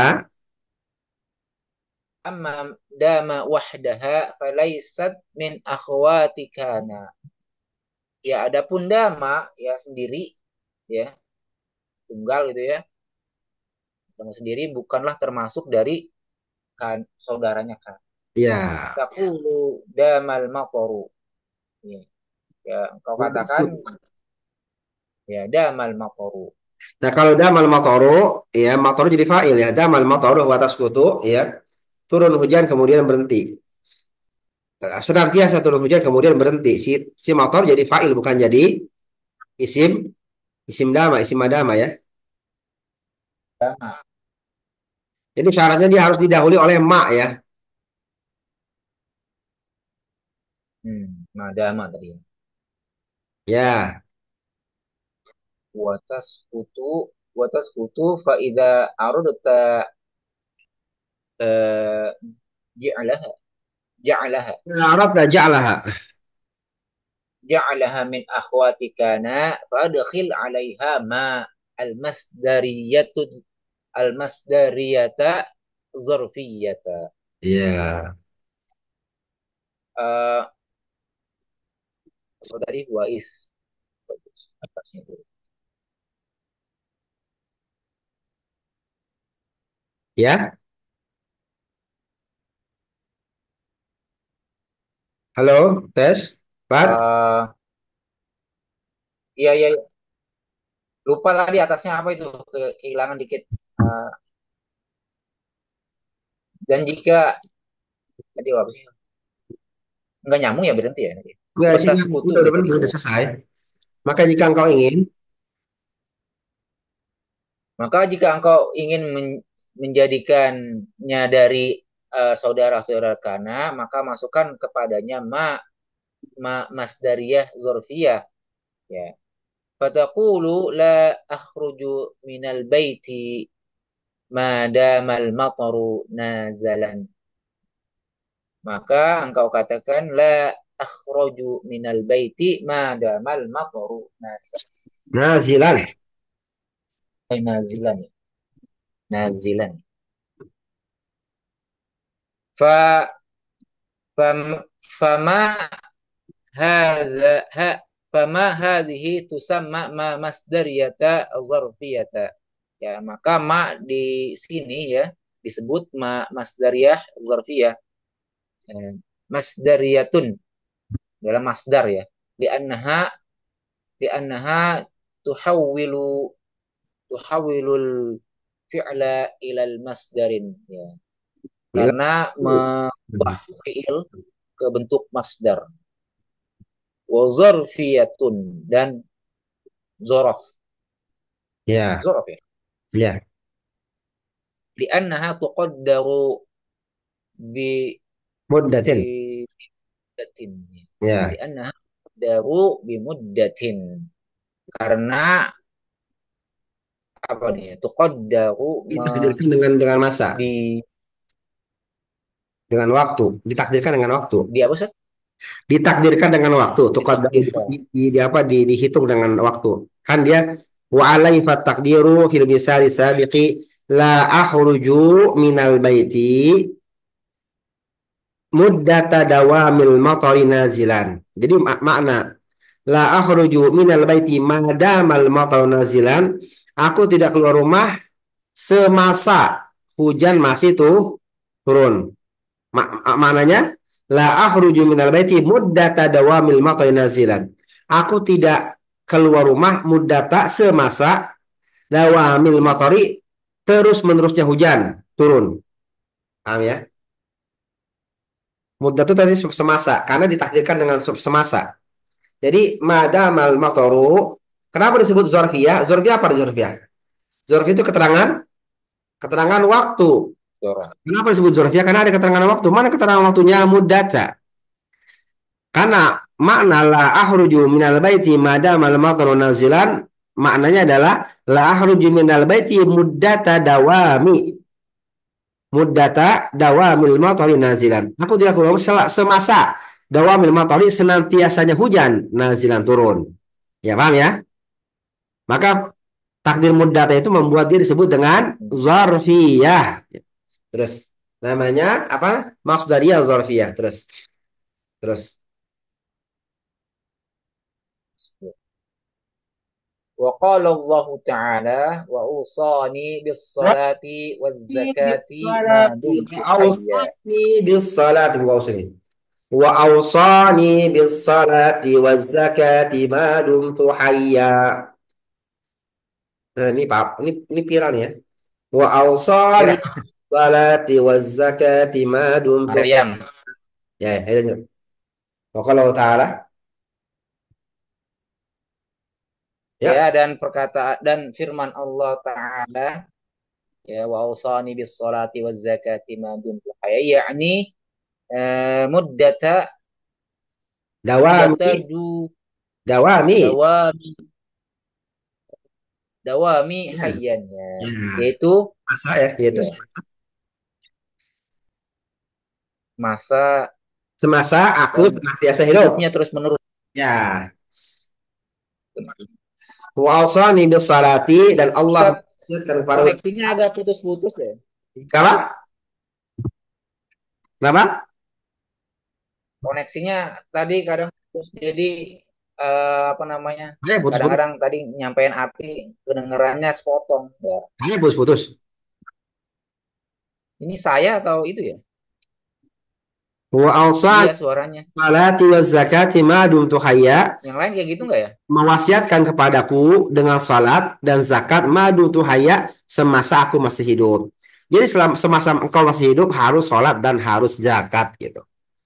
B: amma dama wahdaha falaysat min akhwati kana. Ya, adapun dama ya sendiri ya, tunggal gitu ya. Dama sendiri bukanlah termasuk dari kan saudaranya kan.
A: Ya.
B: Taqulu damal mataru. Ya, ya engkau katakan ya damal mataru.
A: Nah, kalau damal matoru, ya matoru jadi fa'il ya. Damal matoru wa tasqutu, ya. Turun hujan kemudian berhenti. Nah, senantiasa turun hujan kemudian berhenti. Si si motor jadi fa'il bukan jadi isim isim dama, isim madama ya.
B: Dama.
A: Jadi syaratnya dia harus didahului oleh ma ya.
B: Hmm, nah dama tadi.
A: Ya.
B: Watas kutu watas kutu faida arudta eh, ja'alaha ja'alaha
A: Aradna ja'laha.
B: ja'alaha min akhwati kana fadkhil 'alaiha ma al-masdariyatu al-masdariyata zarfiyata.
A: Ya.
B: Eh, apa tadi wais atasnya itu.
A: Ya. Halo, tes. Pat.
B: Eh, iya, iya, iya. Lupa tadi atasnya apa itu, Ke- kehilangan dikit. Eh, dan jika tadi apa sih, nggak nyambung ya berhenti ya tadi.
A: Enggak sih,
B: Watas kutu
A: udah udah
B: nih tadi.
A: benar, sudah selesai. Maka jika engkau ingin,
B: Maka jika engkau ingin men- menjadikannya dari eh, saudara-saudara kana, maka masukkan kepadanya ma, ma masdariyah zorfiyah ya. Fataqulu la akhruju minal baiti ma damal mataru nazalan. Maka engkau katakan la akhruju minal baiti ma damal mataru nazalan.
A: nazilan.
B: Eh, nazilan ya. Nazilan. Fa fam, fama hadza ha fama hadhihi tusamma ma masdariyata zarfiyata. Ya, maka ma di sini ya disebut ma masdariyah zarfiyah. Eh, masdariyatun dalam masdar ya. Di annaha di annaha tuhawwilu tuhawwilul fi'la ilal masdarin ya.
A: Ila.
B: Karena mengubah fi'il ke bentuk masdar. Wa zarfiyatun dan zorof.
A: Ya,
B: Zorof ya.
A: ya.
B: Li'annaha tuqaddaru bi
A: Muddatin.
B: bi muddatin.
A: Ya.
B: Li'annaha tuqaddaru bi muddatin. Karena apa nih? Tuqaddaru me,
A: Ditakdirkan dengan dengan masa,
B: di
A: dengan waktu, ditakdirkan dengan waktu.
B: di apa Ustaz?
A: Ditakdirkan dengan waktu. Tukar di,
B: Ditakdirkan.
A: di, di, di apa di, dihitung dengan waktu. Kan dia wa alaihi fatakdiru fil misali sabiqi la akhruju minal baiti muddata dawamil matari nazilan. Jadi mak makna la akhruju minal baiti madamal mataru nazilan. Aku tidak keluar rumah semasa hujan masih tuh turun. Mak maknanya la akhruju minal baiti muddata dawamil matari nazilan. Aku tidak keluar rumah muddata semasa dawamil matari terus menerusnya hujan turun. Paham ya? Muddah itu tadi semasa karena ditakdirkan dengan semasa. Jadi madamal mataru, kenapa disebut zorfiyah? Zorfiyah apa zorfiyah? Zorfiyah itu keterangan keterangan waktu.
B: Zorof.
A: Kenapa disebut zorfiyah? Karena ada keterangan waktu. Mana keterangan waktunya muddata? Karena makna la ahruju minal baiti madamal mataru nazilan maknanya adalah la ahruju minal baiti muddata dawami muddata dawamil matari nazilan. Aku tidak keluar semasa dawamil matari senantiasanya hujan nazilan turun. Ya paham ya? Maka takdir muddata itu membuat dia disebut dengan
B: Hmm.
A: zarfiyah. Terus namanya apa? Masdariyah zarfiyah. Terus terus
B: Wa qala Allah Ta'ala wa usani bis salati waz zakati ma
A: Salati
B: dumtu hayya.
A: awsani bis salati wa usni wa awsani bis salati waz zakati ma dumtu hayya. Nah, ini Pak, ini ini viral ya. Wa awsani
B: Kira
A: salati waz zakati ma dumtu.
B: Maryam.
A: Ya, ya, itu. Wa qala Allah Ta'ala,
B: Ya,
A: ya,
B: dan perkataan dan firman Allah Ta'ala, ya wa usani bis salati waz zakati ma dumtu hayya, yakni eh, muddata muddata
A: dawami,
B: du
A: dawami.
B: dawami dawami
A: Ya,
B: hayyannya,
A: ya.
B: yaitu
A: Masa ya, yaitu
B: ya masa
A: semasa aku
B: dan
A: senantiasa hidup.
B: hidupnya terus menerus.
A: Ya. Wa awsani bis salati dan Allah
B: Ustaz,
A: mengingatkan kepada
B: koneksinya agak putus-putus ya.
A: Kenapa? Kenapa?
B: Koneksinya tadi kadang putus, jadi eh, apa namanya?
A: Hanya putus-putus.
B: Kadang-kadang tadi nyampein api kedengarannya sepotong. Ya.
A: Hanya putus-putus.
B: Ini saya atau itu ya?
A: Wa awsani
B: Iya suaranya.
A: salati wa zakati ma dumtu hayya,
B: Yang lain kayak gitu nggak ya?
A: mewasiatkan kepadaku dengan salat dan zakat ma dumtu hayya semasa aku masih hidup. Jadi selama semasa engkau masih hidup harus salat dan harus zakat gitu.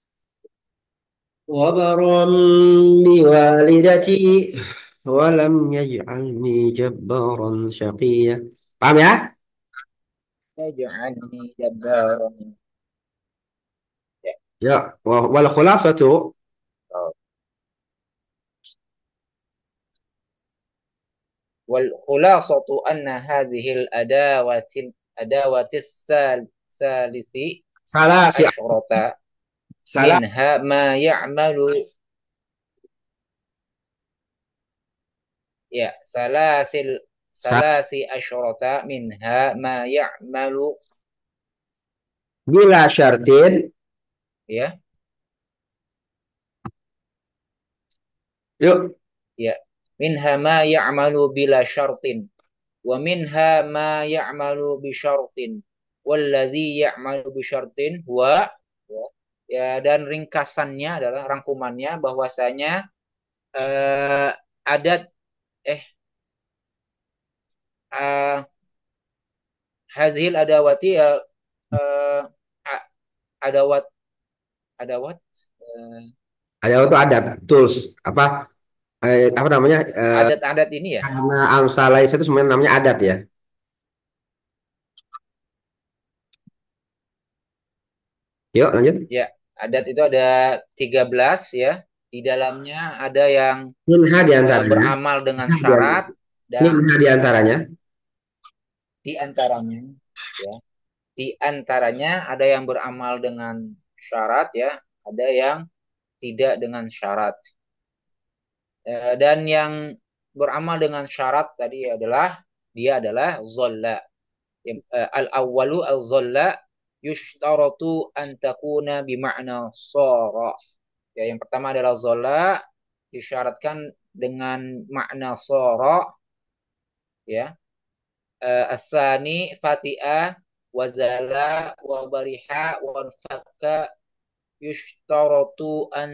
A: Wa baram bi walidati wa lam yaj'alni jabbaran syaqiyya. Paham ya?
B: Yaj'alni jabbaran. Ya.
A: Ya, wa- wal khulasatu
B: Oh. Wal khulasatu anna hadhihi al adawati adawati sal salisi
A: salah si
B: asyrata
A: salah
B: minha ma ya'malu ya salasil
A: salah
B: salasi asyrata minha ma ya'malu
A: bila syartin.
B: ya
A: Yuk,
B: ya minha ma ya'malu bila syartin wa minha ma ya'malu bi syartin walladzi ya'malu bi syartin huwa ya, ya, dan ringkasannya adalah rangkumannya bahwasanya eh, adat eh uh, hadhil adawati ya eh, a- adawat adawat eh,
A: ada itu adat tools apa eh, apa namanya eh,
B: adat-adat ini ya.
A: karena amsalais itu sebenarnya namanya adat ya. Yuk lanjut.
B: Ya, adat itu ada tiga belas ya. Di dalamnya ada yang
A: Minha
B: eh,
A: diantaranya,
B: beramal dengan
A: minha diantaranya,
B: syarat dan
A: minha diantaranya
B: di antaranya ya, di antaranya ada yang beramal dengan syarat ya, ada yang tidak dengan syarat. Eh, dan yang beramal dengan syarat tadi adalah dia adalah zolla. Eh, Al-awwalu al-zolla yushtaratu an takuna bima'na sara. Ya, yang pertama adalah zola disyaratkan dengan makna soro ya. Eh, asani fati'ah wazala wa bariha wa fakka yushtaratu an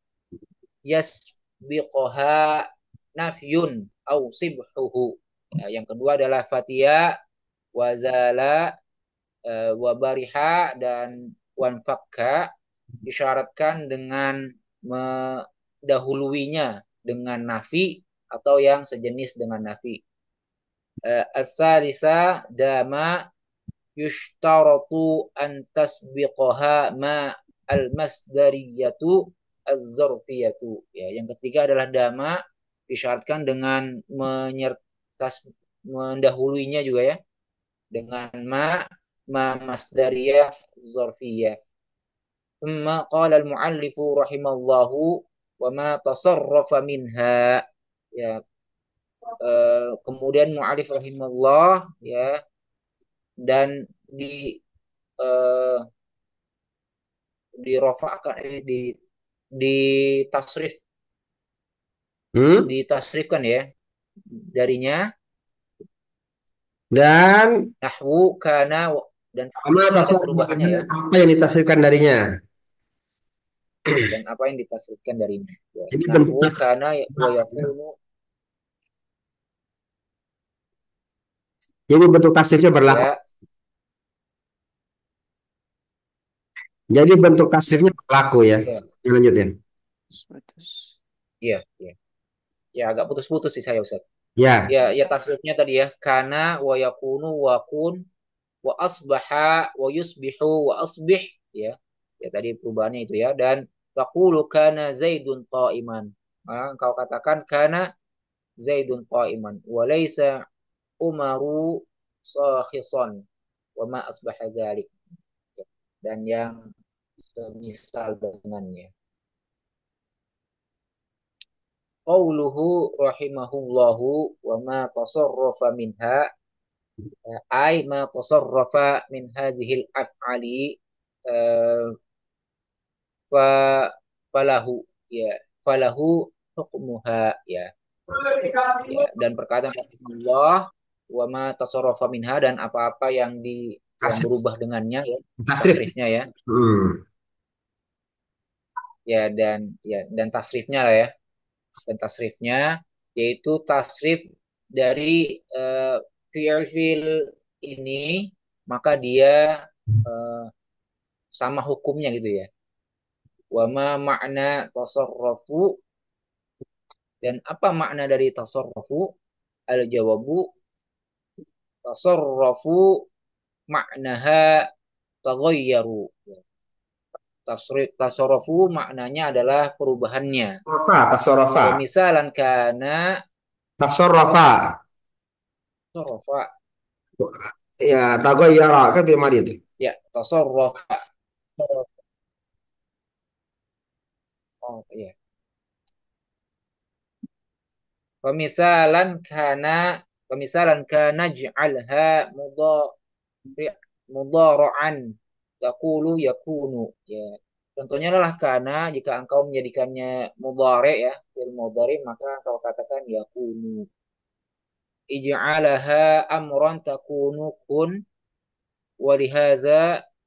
B: yasbiqaha nafyun au sibhuhu. Ya, yang kedua adalah fatia wazala eh, wa bariha dan wan fakka disyaratkan dengan mendahuluinya dengan nafi atau yang sejenis dengan nafi. Uh, As-salisa dama yushtaratu an tasbiqaha ma al-masdariyatu az-zarfiyatu. Ya, yang ketiga adalah dama disyaratkan dengan menyertas mendahuluinya juga ya dengan ma ma masdariyah zarfiyah. ثم قال المؤلف رحمه الله وما تصرف منها ya eh, kemudian mu'alif rahimahullah ya, dan di eh, dirofakkan eh, di di tasrif
A: Hmm?
B: ditasrifkan ya darinya
A: Dan
B: nahwu kana wa- dan
A: sama
B: ini ada
A: tasawuf
B: perubahannya ya,
A: apa yang ditafsirkan darinya.
B: dan apa yang ditasrifkan darinya ya.
A: Jadi bentuk
B: Nahwu
A: tas-
B: kana wa yakunu
A: jadi bentuk tasrifnya berlaku.
B: ya
A: Jadi bentuk tasrifnya berlaku ya.
B: ya
A: Yang lanjut ya.
B: iya iya ya, agak putus-putus sih saya Ustaz.
A: Ya,
B: Ya ya, tasrifnya tadi ya, kana wa yakunu wa kun wa asbaha wa yusbihu wa asbih ya. Ya tadi perubahannya itu ya, dan taqulu kana zaidun qa'iman. Nah, engkau katakan kana zaidun qa'iman wa laisa umaru sakhisan wa ma asbaha dzalik. Dan yang semisal dengannya. Qauluhu rahimahullahu wa ma tasarrafa minha ay ma tasarrafa min hadhil af'ali eh, fa falahu ya falahu hukmuha ya ya, dan perkataan Allah wa ma tasarrafa minha, dan apa-apa yang di yang
A: tasrif.
B: berubah dengannya ya,
A: Tasrif.
B: tasrifnya ya
A: Hmm.
B: ya dan ya dan tasrifnya lah ya, dan tasrifnya yaitu tasrif dari eh, fiil-fiil ini, maka dia eh, sama hukumnya gitu ya. Wa ma makna tasarrufu, dan apa makna dari tasarrufu? Al jawabu tasarrufu maknaha taghayyaru. Tasrif tasarrufu maknanya adalah perubahannya.
A: Rafa, tasorofa.
B: Wa misalan kana
A: Tasorofa.
B: tasarrufa
A: Ya, tagoyara kan belum ada itu.
B: ya tasarrufa. Oh iya. Pemisalan kana pemisalan kana ja'alha mudhari mudhara'an taqulu yakunu ya. Contohnya adalah kana, jika engkau menjadikannya mudhari ya, fil mudhari, maka engkau katakan yakunu. Ij'alaha amran takunu kun walihada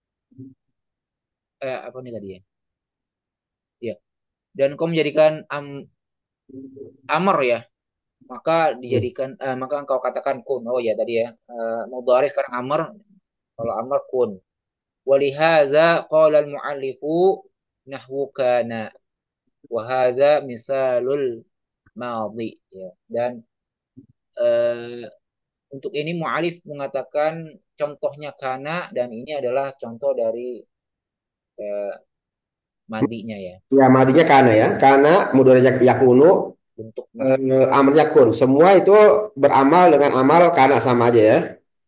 B: eh, apa nih tadi ya? Ya. Dan engkau menjadikan am, amr ya, maka dijadikan eh, maka engkau katakan kun. Oh ya tadi ya. Eh, mudhari sekarang amr, kalau amr kun. Walihaza qala al-muallifu nahwu kana wa hadza misalul madhi ya. Dan eh, untuk ini mu'alif mengatakan contohnya kana, dan ini adalah contoh dari eh, madinya ya,
A: Ya, madinya kana ya. Kana, mudore yakunu,
B: bentuk madi.
A: eh, amr yakun. Semua itu beramal dengan amal kana sama aja ya.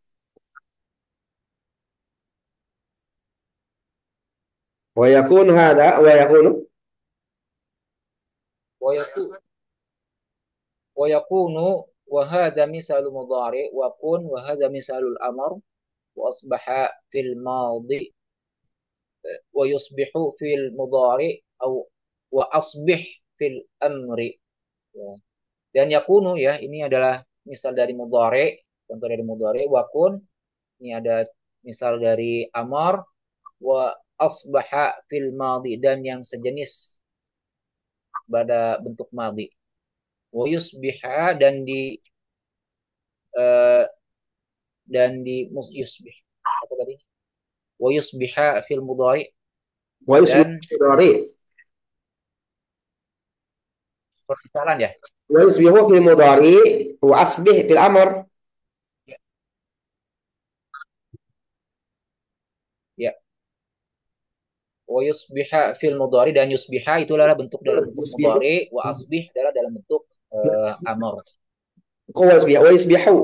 A: Wa yakun hada wa yakunu.
B: Wa yaku wa yakunu wa hadza misalu mudhari wa kun wa hadza misalul amr wa asbaha fil madi wa yusbihu fil mudhari atau wa asbih fil amri ya. Dan yakunu ya, ini adalah misal dari mudhari, contoh dari mudhari. Wa kun, ini ada misal dari amar. Wa asbaha fil madi, dan yang sejenis pada bentuk madi. Wa yusbiha, dan di eh, dan di mus yusbih apa tadi? Wa yusbiha fil mudhari,
A: Wa yusbihu
B: dan
A: mudhari.
B: permisalan ya.
A: Wa yusbihu fil mudhari wa asbih fil amr.
B: Ya, wa yusbiha fil mudhari, dan yusbiha itu adalah bentuk dalam bentuk
A: Yusbihu.
B: mudhari, wa asbih adalah dalam bentuk uh, amr.
A: Wa yusbihu. Wa yusbihu.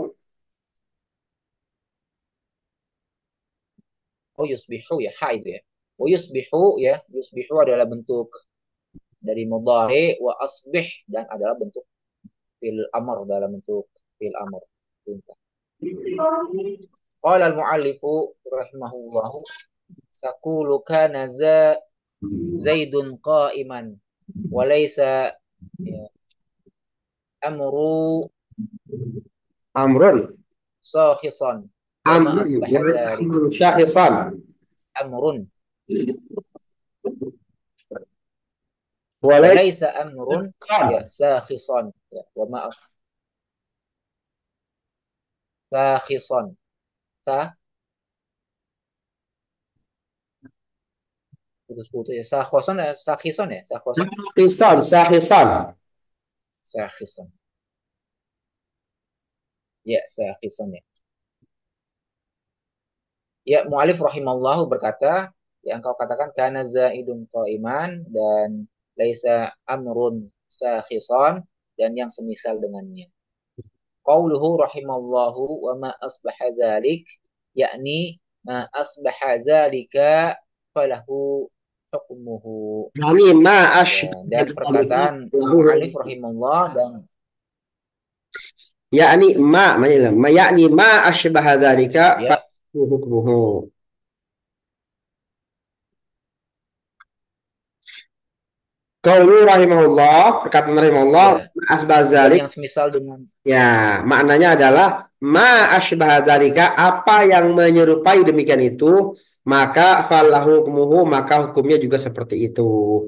B: Oh yusbihu ya, ha itu ya. Wa yusbihu ya, yusbihu adalah bentuk dari mudhari, wa asbih dan adalah bentuk fil amr dalam bentuk fil amr perintah. Qala al-muallifu rahimahullahu taqulu kana za Zaidun qa'iman wa laysa ya, amru
A: Amrun.
B: sakhisan wa ma
A: Amrun.
B: asbaha
A: Walaysa
B: dzalik
A: amrun syakhisan.
B: amrun wa
A: Walaysa
B: laysa amrun ya
A: syakhisan.
B: sakhisan ya, wa ma sakhisan sa putus-putus ya sakhosan ya sakhisan ya sakhosan
A: Syakhisan. Syakhisan.
B: sakhisan ya sakhisan ya ya mu'alif rahimallahu berkata yang kau katakan kana zaidun qa'iman dan laisa amrun sakhisan dan yang semisal dengannya. Qauluhu rahimallahu wa ma asbaha dzalik yakni ma asbaha dzalika falahu hukmuhu.
A: Yani ma
B: Ya,
A: asybaha
B: dan perkataan mu'alif rahimahullah dan
A: yakni ma ma yakni ma asybaha dzalika fa
B: ya
A: hukmuhu. Qaulu rahimahullah, perkataan rahimahullah,
B: ya
A: ma asbah
B: dan
A: dzalik,
B: yang semisal dengan
A: ya, maknanya adalah ma asbah dzalika, apa yang menyerupai demikian itu, maka falahu hukmuhu, maka hukumnya juga seperti itu.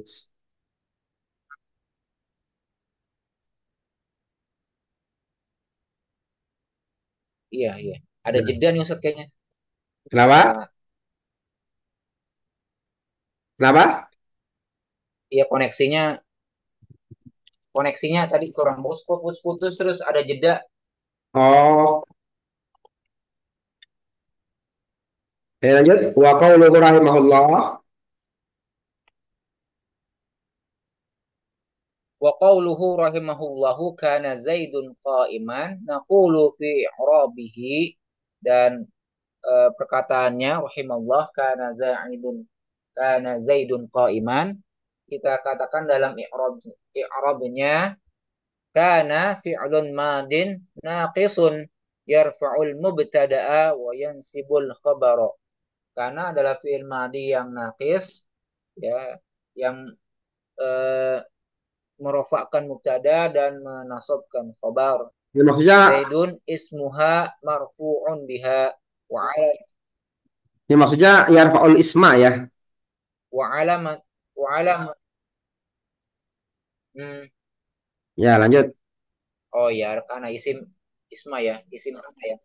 B: iya iya ada
A: Nah,
B: jeda nih Ustaz kayaknya.
A: kenapa?
B: Eh,
A: Kenapa?
B: Iya koneksinya koneksinya tadi kurang bagus putus-putus terus ada jeda.
A: Oh, ya lanjut. Wa qauluhu rahimahullah.
B: Wa qawluhu rahimahullahu kana Zaidun qa'iman naqulu fi i'rabihi dan eh, perkataannya rahimahullah kana Zaidun kana Zaidun qa'iman kita katakan dalam i'rab i'rabnya kana fi'lun madin naqisun yarfa'ul mubtada'a wa yansibul khabara. Karena adalah fi'il madi yang naqis ya yang eh, merofakkan mubtada dan menasabkan khabar.
A: Ya, maksudnya,
B: Zaidun ismuha marfu'un biha wa ala
A: ya maksudnya yarfa'ul isma ya.
B: wa alamat wa alamat hmm,
A: Ya, lanjut.
B: oh ya karena isim isma ya isim apa ya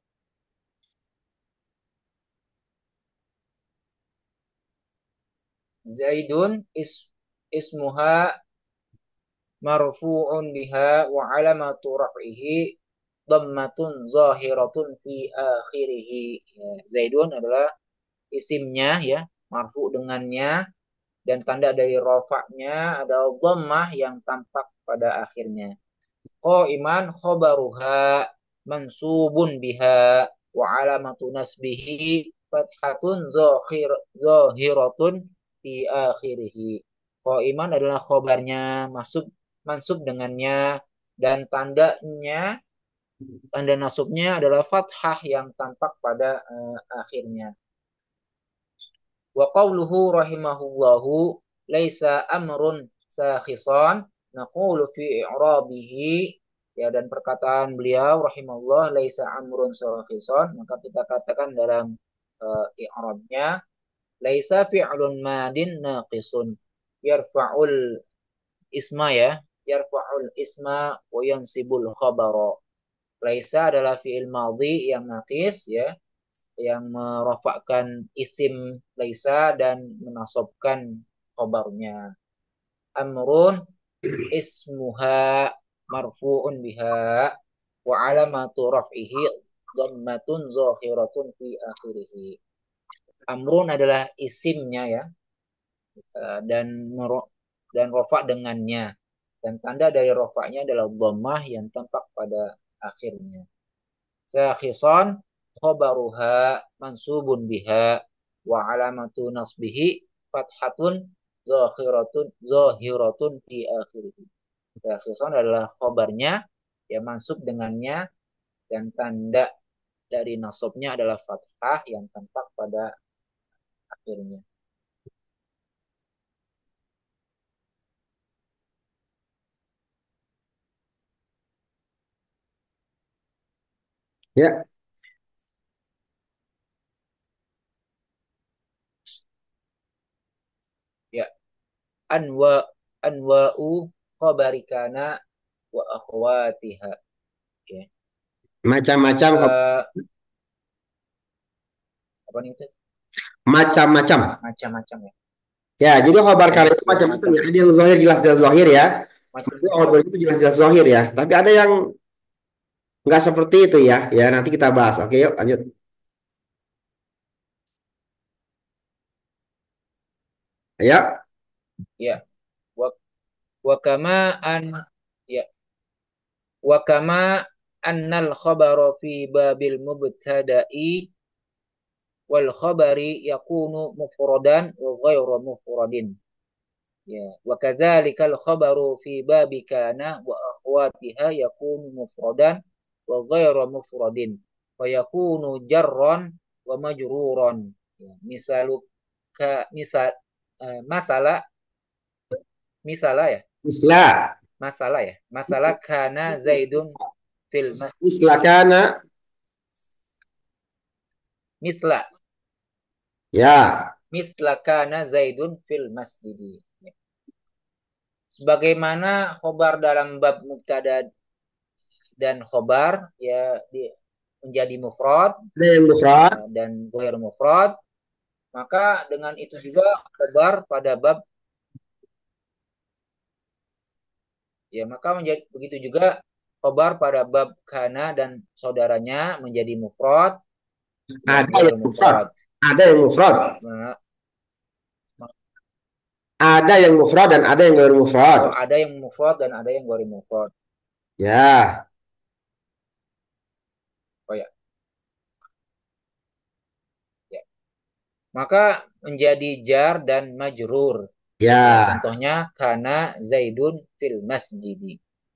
B: Zaidun is ismuha marfu'un biha wa alamatu raf'ihi dhammatun zahiratun fi akhirih. Ya, Zaidun adalah isimnya ya marfu dengannya dan tanda dari rofaknya adalah dhammah yang tampak pada akhirnya. Oh iman khobaruha mansubun biha wa alamatu nasbihi fathatun zahir zahiratun fi akhirih. Oh iman adalah khobarnya masuk mansub dengannya dan tandanya tanda nasubnya adalah fathah yang tampak pada uh, akhirnya. Wa qawluhu rahimahullahu laisa amrun sakhisan naqulu fi i'rabihi ya dan perkataan beliau rahimahullah laisa amrun sakhisan maka kita katakan dalam uh, i'rabnya laisa fi'lun madin naqisun yarfa'ul isma ya yarfa'ul isma wa yansibul khabara laisa adalah fi'il madhi yang naqis ya yang merofakkan isim laisa dan menasobkan khobarnya. Amrun ismuha marfu'un biha wa alamatu raf'ihi dhammatun zahiratun fi akhirih. Amrun adalah isimnya ya eh, dan dan rofa dengannya dan tanda dari rofaknya adalah dhammah yang tampak pada akhirnya. Sakhisan khabaruha mansubun biha wa alamatu nasbihi fathatun zahiratun zahiratun fi akhirih. Sakhisan adalah khabarnya ya mansub dengannya, dan tanda dari nasabnya adalah fathah yang tampak pada akhirnya.
A: Ya,
B: Ya, anwa anwa'u khabarikana wa akhwatiha. Ya.
A: macam-macam khobar.
B: Eh, apa nih itu?
A: Macam-macam.
B: Macam-macam ya.
A: Ya, jadi khobar
B: Oh,
A: kana itu macam-macam
B: macam-macam.
A: ya. Ada yang zahir jelas-jelas zahir ya. Maksudnya
B: Macam-macam.
A: khobar itu jelas-jelas zahir ya. Tapi ada yang nggak seperti itu ya. Ya, nanti kita bahas. Oke, yuk lanjut. Ya,
B: Ya, wa, wa kama an ya, wa kama annal khabara fi babil mubtada'i wal khabari yakunu mufradan wa ghairu mufradin. Ya, wa kadzalikal khabaru fi babi kana wa akhwatiha yakunu mufradan wa ghairu mufradin. Wa yakunu jarran wa majruran. Ya, misalu ka misal eh, masalah misalah ya,
A: misla.
B: masalah ya, masalah kana Zaidun fil mas
A: Misla kana.
B: misla
A: Ya,
B: misla kana Zaidun fil masjidi. Ya. Sebagaimana khobar dalam bab mubtada dan khobar ya di, menjadi mufrad
A: ada yang mufrad.
B: uh, dan ghair mufrad, maka dengan itu juga khobar pada bab ya maka menjadi begitu juga khobar pada bab kana dan saudaranya menjadi mufrad dan
A: Ada
B: ghair
A: yang mufrad.
B: mufrad.
A: Ada yang mufrad.
B: Nah,
A: Ada yang mufrad dan ada yang ghair mufrad.
B: oh, ada yang mufrad dan ada yang ghair mufrad.
A: Ya,
B: Oh ya, ya. Maka menjadi jar dan majrur. Ya,
A: ya,
B: contohnya kana Zaidun fil masjidi.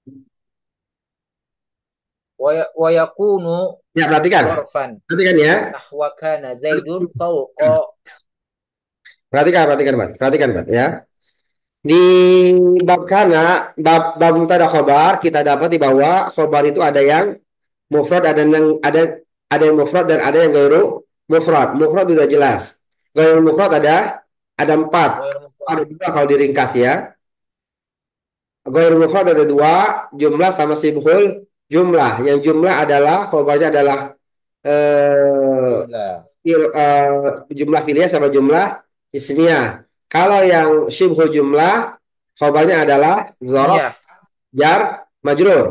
B: Wa yakunu
A: ya perhatikan.
B: dzarfan
A: Perhatikan ya.
B: nahwa kana Zaidun fawqa.
A: Perhatikan, perhatikan, Pak. Perhatikan, Pak, ya. Di bab kana, bab bab mubtada khobar, kita dapat di bawah khobar itu ada yang mufrad, ada yang ada ada yang mufrad dan ada yang gairu mufrad. Mufrad sudah jelas. Gairu mufrad ada ada empat.
B: Ghair mufrad.
A: Ada dua kalau diringkas ya. Ghairul mufrad ada dua, jumlah sama sibhul jumlah. Yang jumlah adalah khobarnya adalah eh,
B: Jumlah.
A: fil- eh, jumlah filia sama jumlah ismiyah. Kalau yang syibhul jumlah, khobarnya adalah zorof,
B: Ismiyah.
A: jar, majrur.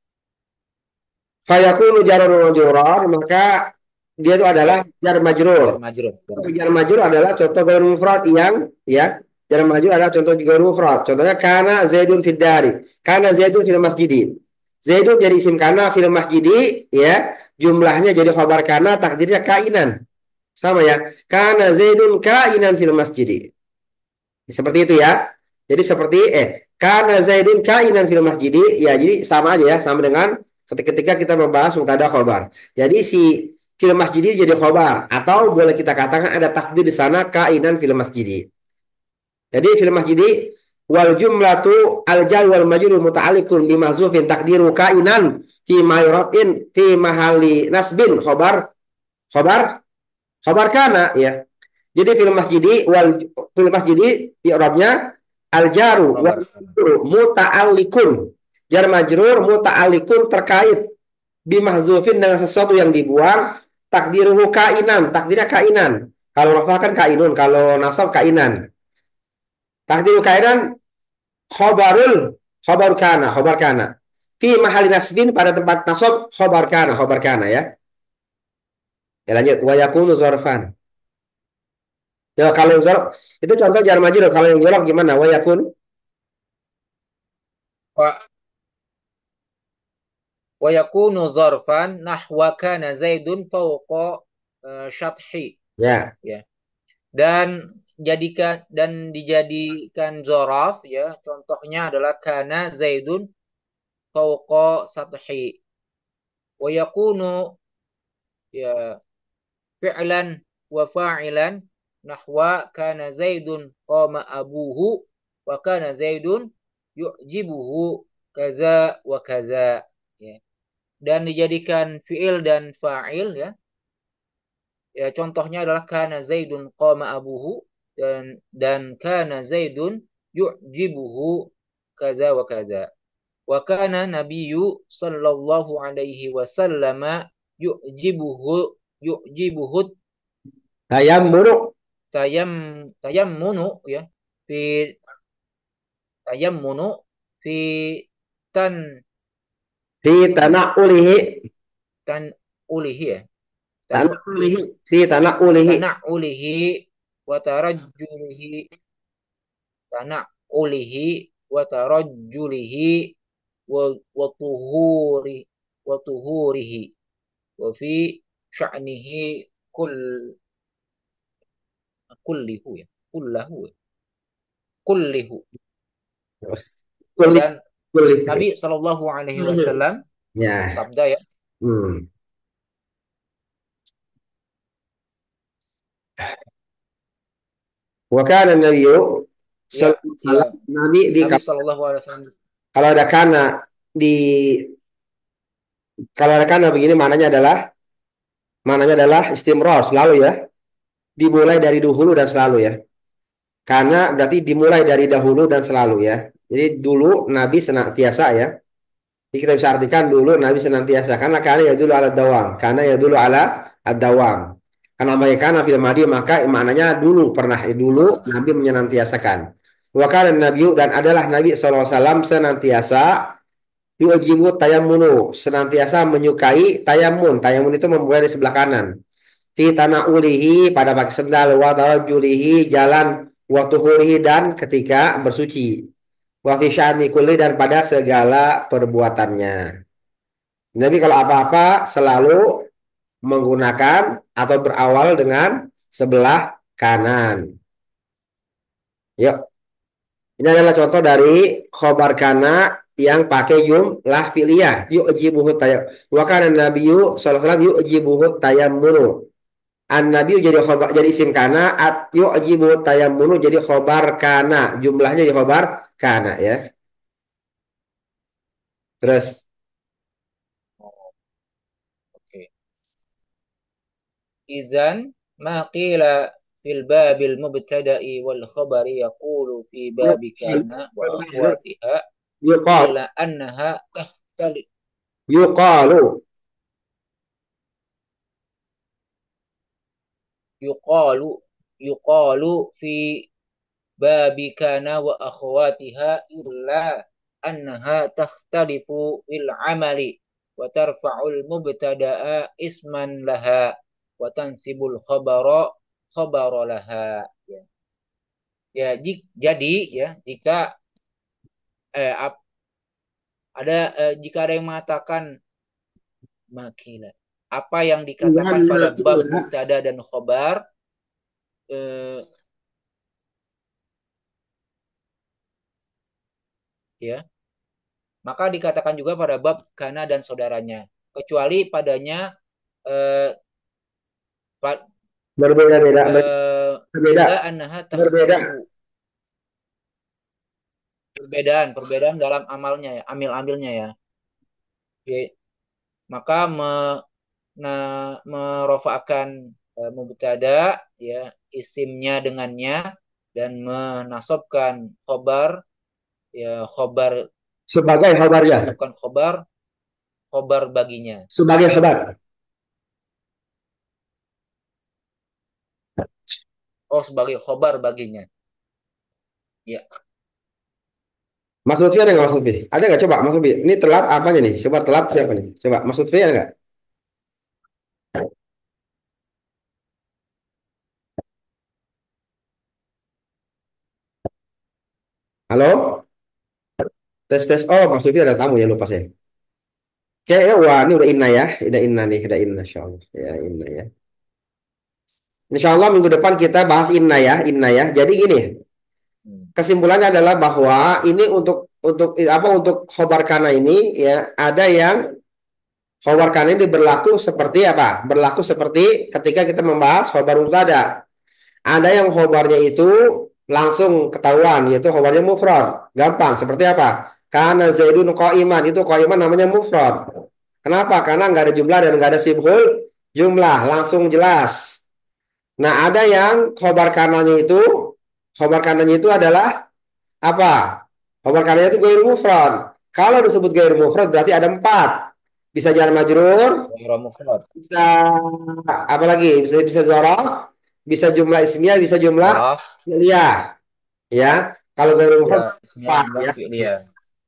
A: Fayakunu jarun wa majruran, maka dia itu adalah
B: Ya,
A: jar majrur.
B: jar majrur.
A: Contoh jar majrur adalah contoh ghairul mufrad yang ya jar majrur adalah contoh ghairul mufrad. Contohnya kana zaidun fid dari. Kana zaidun fil masjidi. Zaidun jadi isim kana fil masjidi ya. Jumlahnya jadi khabar kana, takdirnya kainan. Sama ya. Kana zaidun kainan fil masjidi. Seperti itu ya. Jadi seperti eh kana zaidun kainan fil masjidi ya jadi sama aja ya, sama dengan ketika kita membahas mubtada khabar. Jadi si fil masjidi jadi khabar atau boleh kita katakan ada takdir di sana kainan fil masjidi. Jadi fil masjidi wal jumlatu al jar wal majrur muta'alliqun bi mahzufin takdiru kainan fi mayratin fi mahali nasbin khabar khabar khabar kana ya. Jadi fil masjidi wal fil masjidi i'rabnya al jaru wal
B: Khabar.
A: majrur muta'alliqun. Jar majrur muta'alliqun terkait bimahzufin dengan sesuatu yang dibuang takdiruhu kainan, takdirnya kainan. Kalau rafah kan kainun, kalau nasab kainan. Takdiru kainan khobarul khobar kana, khobar kana. Fi mahali nasbin pada tempat nasab khobar kana, khobar kana ya. Ya lanjut wa yakunu zarfan. Ya kalau yang zarf itu contoh jar majrur, kalau yang jorok gimana? Wa yakun.
B: Wa wa yakunu zarfan nahwa kana Zaidun fawqa eh, syathi.
A: Ya.
B: Ya. Dan jadikan dan dijadikan zorof ya contohnya adalah kana Zaidun fawqa sathi wa yakunu ya fi'lan wa fa'ilan nahwa kana Zaidun qama abuhu wa kana Zaidun yu'jibuhu kaza wa kaza, ya. Dan dijadikan fi'il dan fa'il, ya. Ya, contohnya adalah kana Zaidun qama abuhu dan dan kana Zaidun yu'jibuhu kaza wa kaza. Wa kana nabiyyu sallallahu alaihi wasallam yu'jibuhu yu'jibuhu
A: Tayammunu
B: tayam tayammunu, ya, fi tayammunu fi tan
A: fi tanaulihi
B: tan ulihi, ya, tanu
A: tanaulihi fi tanaulihi
B: tanaulihi wa tarajjulihi tanaulihi wa tarajjulihi wa wa tuhuri wa tuhurihi wa fi sya'nihi kull kullihu, ya, kullahu, ya, kullihu.
A: kulli
B: Dan
A: kulli
B: Nabi Shallallahu Alaihi Wasallam
A: ya.
B: bersabda, ya,
A: Hmm. Wa kana nabiyyu
B: ya,
A: sallallahu alaihi
B: ya,
A: wasallam, nabi di
B: Nabi Shallallahu Alaihi Wasallam,
A: kalau ada kana di kalau ada kana begini maknanya adalah maknanya adalah istimrar selalu ya, dimulai dari dahulu dan selalu ya. Karena berarti dimulai dari dahulu dan selalu ya. Jadi dulu Nabi senantiasa ya. Jadi kita bisa artikan dulu Nabi senantiasa karena karena ya dulu ala dawam. Karena ya dulu ala ad-dawam. Karena mereka Nabi madi maka maknanya dulu pernah eh, dulu Nabi menyenantiasakan. Wa kana Nabi dan adalah Nabi sallallahu alaihi wasallam senantiasa yujibu tayammunu senantiasa menyukai tayamun. Tayamun itu memulai di sebelah kanan. Fi tanah ulihi pada pakai sendal wa julihi jalan wa tuhurihi dan ketika bersuci wa fi sya'ni kulli dan pada segala perbuatannya. Nabi kalau apa-apa selalu menggunakan atau berawal dengan sebelah kanan. Yuk, ini adalah contoh dari khobar kana yang pakai jumlah fi'liyah. Yu'jibuhu tayammum. Wa kana nabiyyu sallallahu alaihi wasallam yu'jibuhu tayammunu. An-nabi jadi khobar jadi isim kana at yu'jibu tayammunu jadi khobar kana jumlahnya jadi khobar kana ya. Terus
B: oke. Izan ma qila fil babil mubtada'i wal khabari yaqulu fi babi kana wa akhwatiha
A: yuqal
B: illa annaha tahtali
A: yuqalu
B: yuqalu yuqalu fi babi kana wa akhwatiha illa annaha takhtalifu fil amali wa tarfa'ul mubtada'a isman laha wa tansibul khabara khabara laha, ya. Ya, jik, jadi, ya, jika eh, ap- ada eh, jika ada yang mengatakan makila, apa yang dikatakan
A: jangan
B: pada bab
A: makilah
B: mubtada dan khobar, eh, ya, maka dikatakan juga pada bab kana dan saudaranya, kecuali padanya eh, pa-
A: berbeda-beda
B: eh,
A: berbeda
B: illa annaha
A: berbeda
B: takhtalifu, perbedaan perbedaan dalam amalnya, ya, amil-amilnya, ya. Ya, maka me, nah, merofakkan eh, mubtada, ya, isimnya dengannya dan menasobkan khobar, ya, khobar
A: sebagai khabarnya
B: menasobkan khobar khobar baginya.
A: sebagai khabar.
B: Oh, sebagai khobar baginya, ya.
A: Mas Lutfi ada nggak Mas Lutfi? Ada nggak coba Mas Lutfi? Ini telat apanya nih? Coba telat siapa nih? Coba Mas Lutfi ada nggak? Halo? Tes tes. Oh Mas Lutfi ada tamu ya lupa saya. Kayaknya wah ini udah inna ya. Udah inna nih. Udah inna insya Allah. Ya inna ya. Insya Allah minggu depan kita bahas inna ya. Inna ya. Jadi gini.
B: Hmm.
A: Kesimpulannya adalah bahwa ini untuk untuk apa untuk khobar kana ini ya ada yang khobar kana ini berlaku seperti apa? Berlaku seperti ketika kita membahas khobar mubtada. Ada yang khobarnya itu langsung ketahuan yaitu khobarnya mufrad. Gampang seperti apa? Karena Zaidun qa'iman itu qa'iman namanya mufrad. Kenapa? Karena nggak ada jumlah dan nggak ada sibhul jumlah langsung jelas. Nah ada yang khobar kananya itu khobar kananya itu adalah apa? Khobar kananya itu ghair mufrad. Kalau disebut ghair mufrad berarti ada empat. Bisa jar majrur,
B: Ghairu mufrad.
A: bisa apa lagi? Bisa bisa dzaraf, bisa jumlah ismiyah, bisa jumlah
B: Zaraf,
A: fi'liyah. Ya, kalau ghair mufrad
B: ya, ismiyah,
A: empat
B: jumlah,
A: ya.
B: fi'liyah.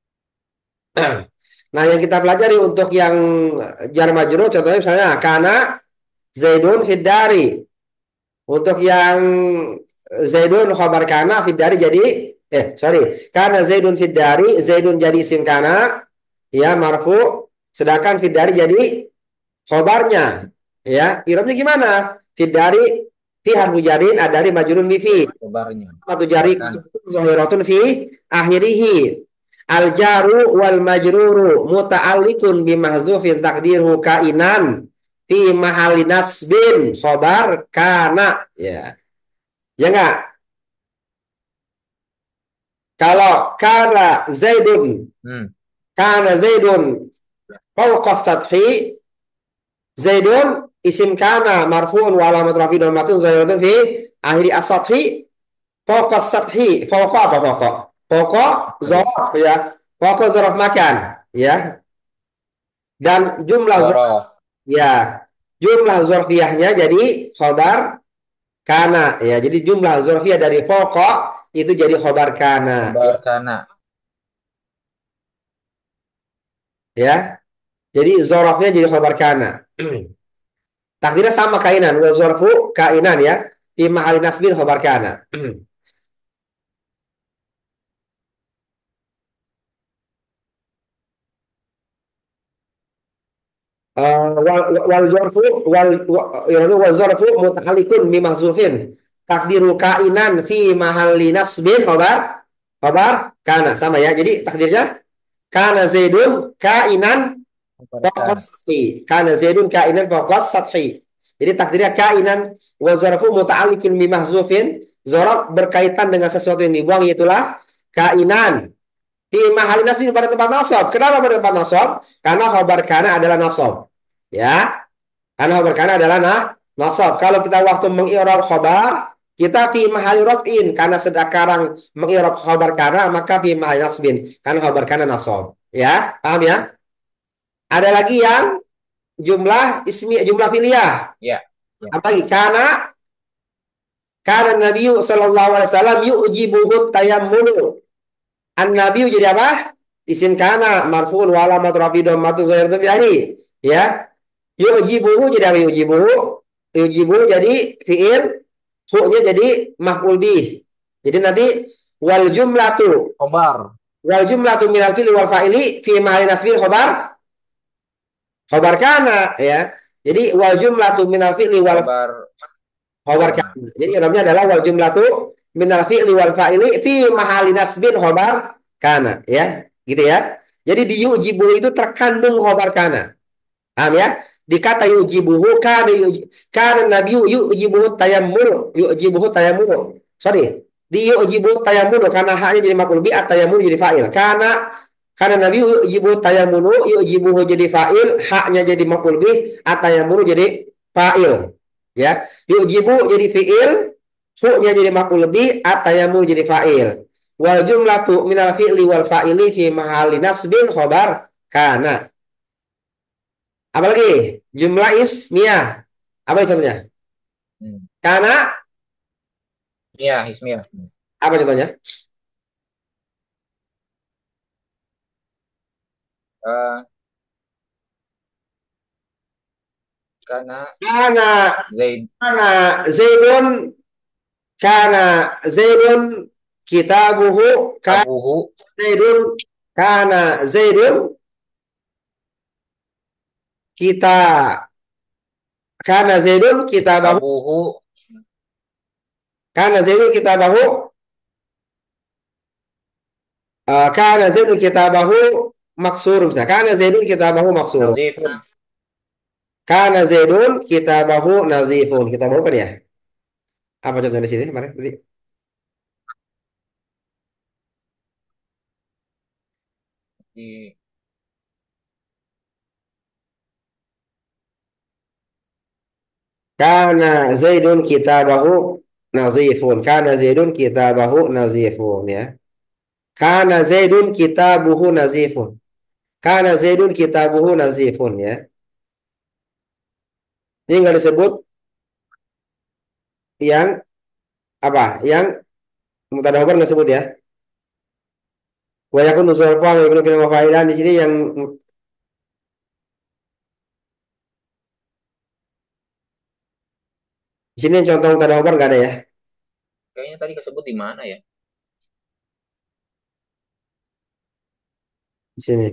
A: Nah, yang kita pelajari untuk yang jar majrur contohnya misalnya kana Zaidun fid dari. Untuk yang Zaidun khabar kana fid dari jadi eh sorry, kana Zaidun fid dari, Zaidun jadi isim kana ya marfu, sedangkan fid dari jadi khobarnya ya. Irobnya gimana? Fid dari fi harfu jarin adari majrun bi fi.
B: Kabarnya.
A: Atau jari
B: Kabarkan.
A: zahiratun fi akhirih. Al jaru wal majruru muta'alliqun bi mahdzufin taqdiruhu kainan fi mahalli nasbin khobar kana ya. Ya enggak? Kalau kana Zaidun,
B: Hmm.
A: kana Zaidun fawqa sathi, Zaidun isim kana marfu'un wa alamat rafi dhammatun zahiratun fi akhiri as-sathi fawqa sathi. Fawqa apa fawqa? Fawqa zaraf ya. Fawqa zaraf makan ya. Dan jumlah zarf
B: Zaraf.
A: ya. Jumlah zarfiyahnya jadi khobar kana ya. Jadi jumlah zarfiyah dari fawqa itu jadi khobar kana
B: Kabarkana.
A: ya. Jadi zorofnya jadi khobar kana. Takdirnya sama kainan. Wa zorfu kainan ya. Fi mahali nasbin khobar kana. Uh, wal wal zorfu wal ya wal zorfu muta'alliqun bi mahzufin. Takdiru kainan fi mahali nasbin khobar khobar kana sama ya. Jadi takdirnya kana Zaidun kainan
B: Kabarkan.
A: faqas sathi. Kana Zaidun kainan faqas sathi. Jadi takdirnya kainan wa zarfu muta'alliqun bi mahzufin. Zarf berkaitan dengan sesuatu yang dibuang yaitulah kainan. Di mahali nasbin pada tempat nasab. Kenapa pada tempat nasab? Karena khabar kana adalah nasab. Ya, karena khabar kana adalah nah, nasab. Kalau kita waktu mengi'rab khabar, kita fi mahali raf'in karena sekarang mengi'rab khabar kana maka fi mahali nasbin karena khabar kana nasab. Ya, paham ya? Ada lagi yang jumlah ismi jumlah fi'liyah.
B: Ya. Ya.
A: Apa lagi? Karena karena Nabi sallallahu alaihi wasallam yu'jibuhu tayammunu. An-Nabi jadi apa? Isim kana marfu'un wa alamat rafi dhammatu ghairatu bi'ari. Ya. Yu'jibuhu jadi apa yu'jibuhu? Yu'jibuhu jadi fi'il, hu-nya jadi maf'ul bih. Jadi nanti wal jumlatu
B: Khobar.
A: wal jumlatu minal fi'li wal fa'ili fi mahalli nasbin khobar khobar kana ya. Jadi wal jumlatu minal fi'li wal
B: Khobar
A: khobar
B: kana.
A: kana. Jadi namanya adalah wal jumlatu minal fi'li wal fa'ili fi mahalli nasbin khobar kana ya. Gitu ya. Jadi di yu'jibuhu itu terkandung khobar kana. Paham ya? Di kata yu'jibuhu kana yu'ji- kana nabi yu'jibuhu tayammunu, yu'jibuhu tayammunu. Sorry. Di yu'jibuhu tayammunu karena haknya jadi maf'ul bi, at-tayammunu jadi fa'il. Karena karena nabi yu'jibuhu tayammunu, yu'jibuhu jadi fa'il, haknya jadi maf'ul bi, at-tayammunu jadi fa'il. Ya. Yu'jibu jadi fi'il, hu-nya jadi maf'ul bi, at-tayammunu jadi fa'il. Wal jumlatu minal fi'li wal fa'ili fi mahalli nasbin khobar kana. Apalagi jumlah ismiyah. Apa contohnya?
B: Hmm.
A: Karena
B: Ya, ismiyah.
A: apa contohnya?
B: Eh, karena
A: Karena
B: Zaid
A: karena Zaidun karena Zaidun kitabuhu karena
B: abuhu
A: Zaidun karena Zaidun kita karena Zaidun kitabahu
B: abuhu
A: karena Zaidun kitabahu Uh, kana Zaidun kitabahu maksur. Misalnya, kana Zaidun kitabahu maksur.
B: Nazifun.
A: Kana Zaidun kitabahu nazifun. Kitabahu kan ya? Apa contohnya di sini kemarin? Tadi.
B: Di,
A: Kana Zaidun kitabahu nazifun. Kana Zaidun kitabahu nazifun ya. Kana Zaidun kitabuhu nazifun. Kana Zaidun kitabuhu nazifun ya. Ini nggak disebut yang apa? Yang mubtada khabar nggak disebut ya. Wa yakunu dzarfan wa yakunu fi'lan wa fa'ilan di sini yang di sini contoh mubtada khabar nggak ada ya.
B: kayaknya tadi kesebut di mana ya?
A: Di sini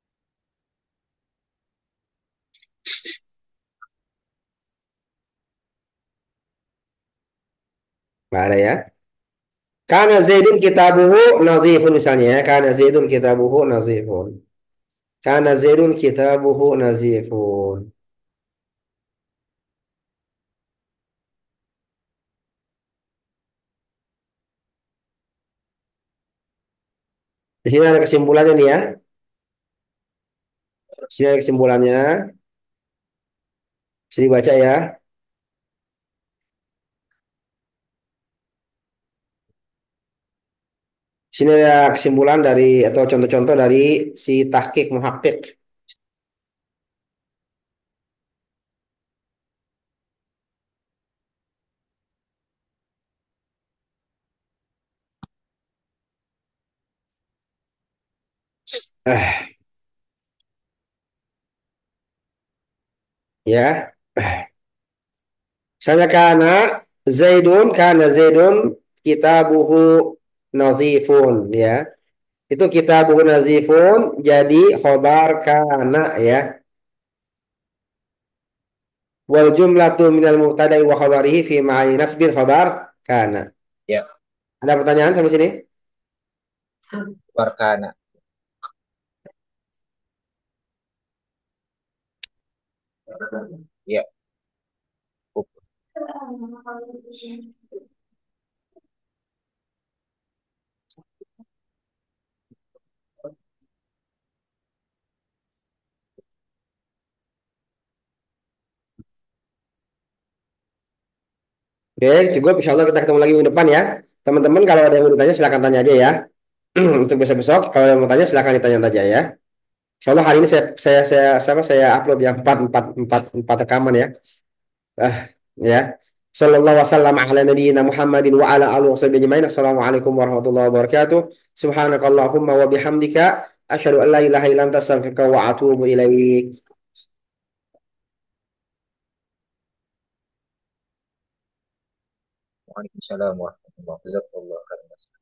A: nggak ada ya. Kana Zaidun kitabuhu nazifun misalnya ya. Kana Zaidun kitabuhu nazifun. Kana Zaidun kitabuhu nazifun. Di sini ada kesimpulannya nih ya. Di sini ada kesimpulannya. Sini baca ya. Di sini ada kesimpulan dari atau contoh-contoh dari si tahqiq muhaqqiq. Eh, ya. Misalnya kana Zaidun kana Zaidun kitabuhu nazifun ya. Itu kitabuhu nazifun jadi khobar kana ya. Wal jumlatu minal mubtada'i wa khabarihi fi ma'ani nasbin khabar kana.
B: Ya,
A: Ada pertanyaan sampai sini?
B: Warkana. Ya,
A: Oke, cukup. Insya Allah kita ketemu lagi minggu depan ya. Teman-teman kalau ada yang mau ditanya silakan tanya aja ya. Untuk besok-besok kalau ada yang mau tanya silakan ditanya saja ya. Insya Allah hari ini saya saya saya saya, saya upload ya empat empat empat empat rekaman ya. Ah, ya. Sallallahu wasallam ala nabiyyina Muhammadin wa ala alihi washabihi ajmain. Assalamualaikum warahmatullahi wabarakatuh. Subhanakallahumma wa bihamdika asyhadu an la ilaha illa anta astaghfiruka wa atubu ilaik.
B: Waalaikumsalam warahmatullahi wabarakatuh. Jazakallah khairan.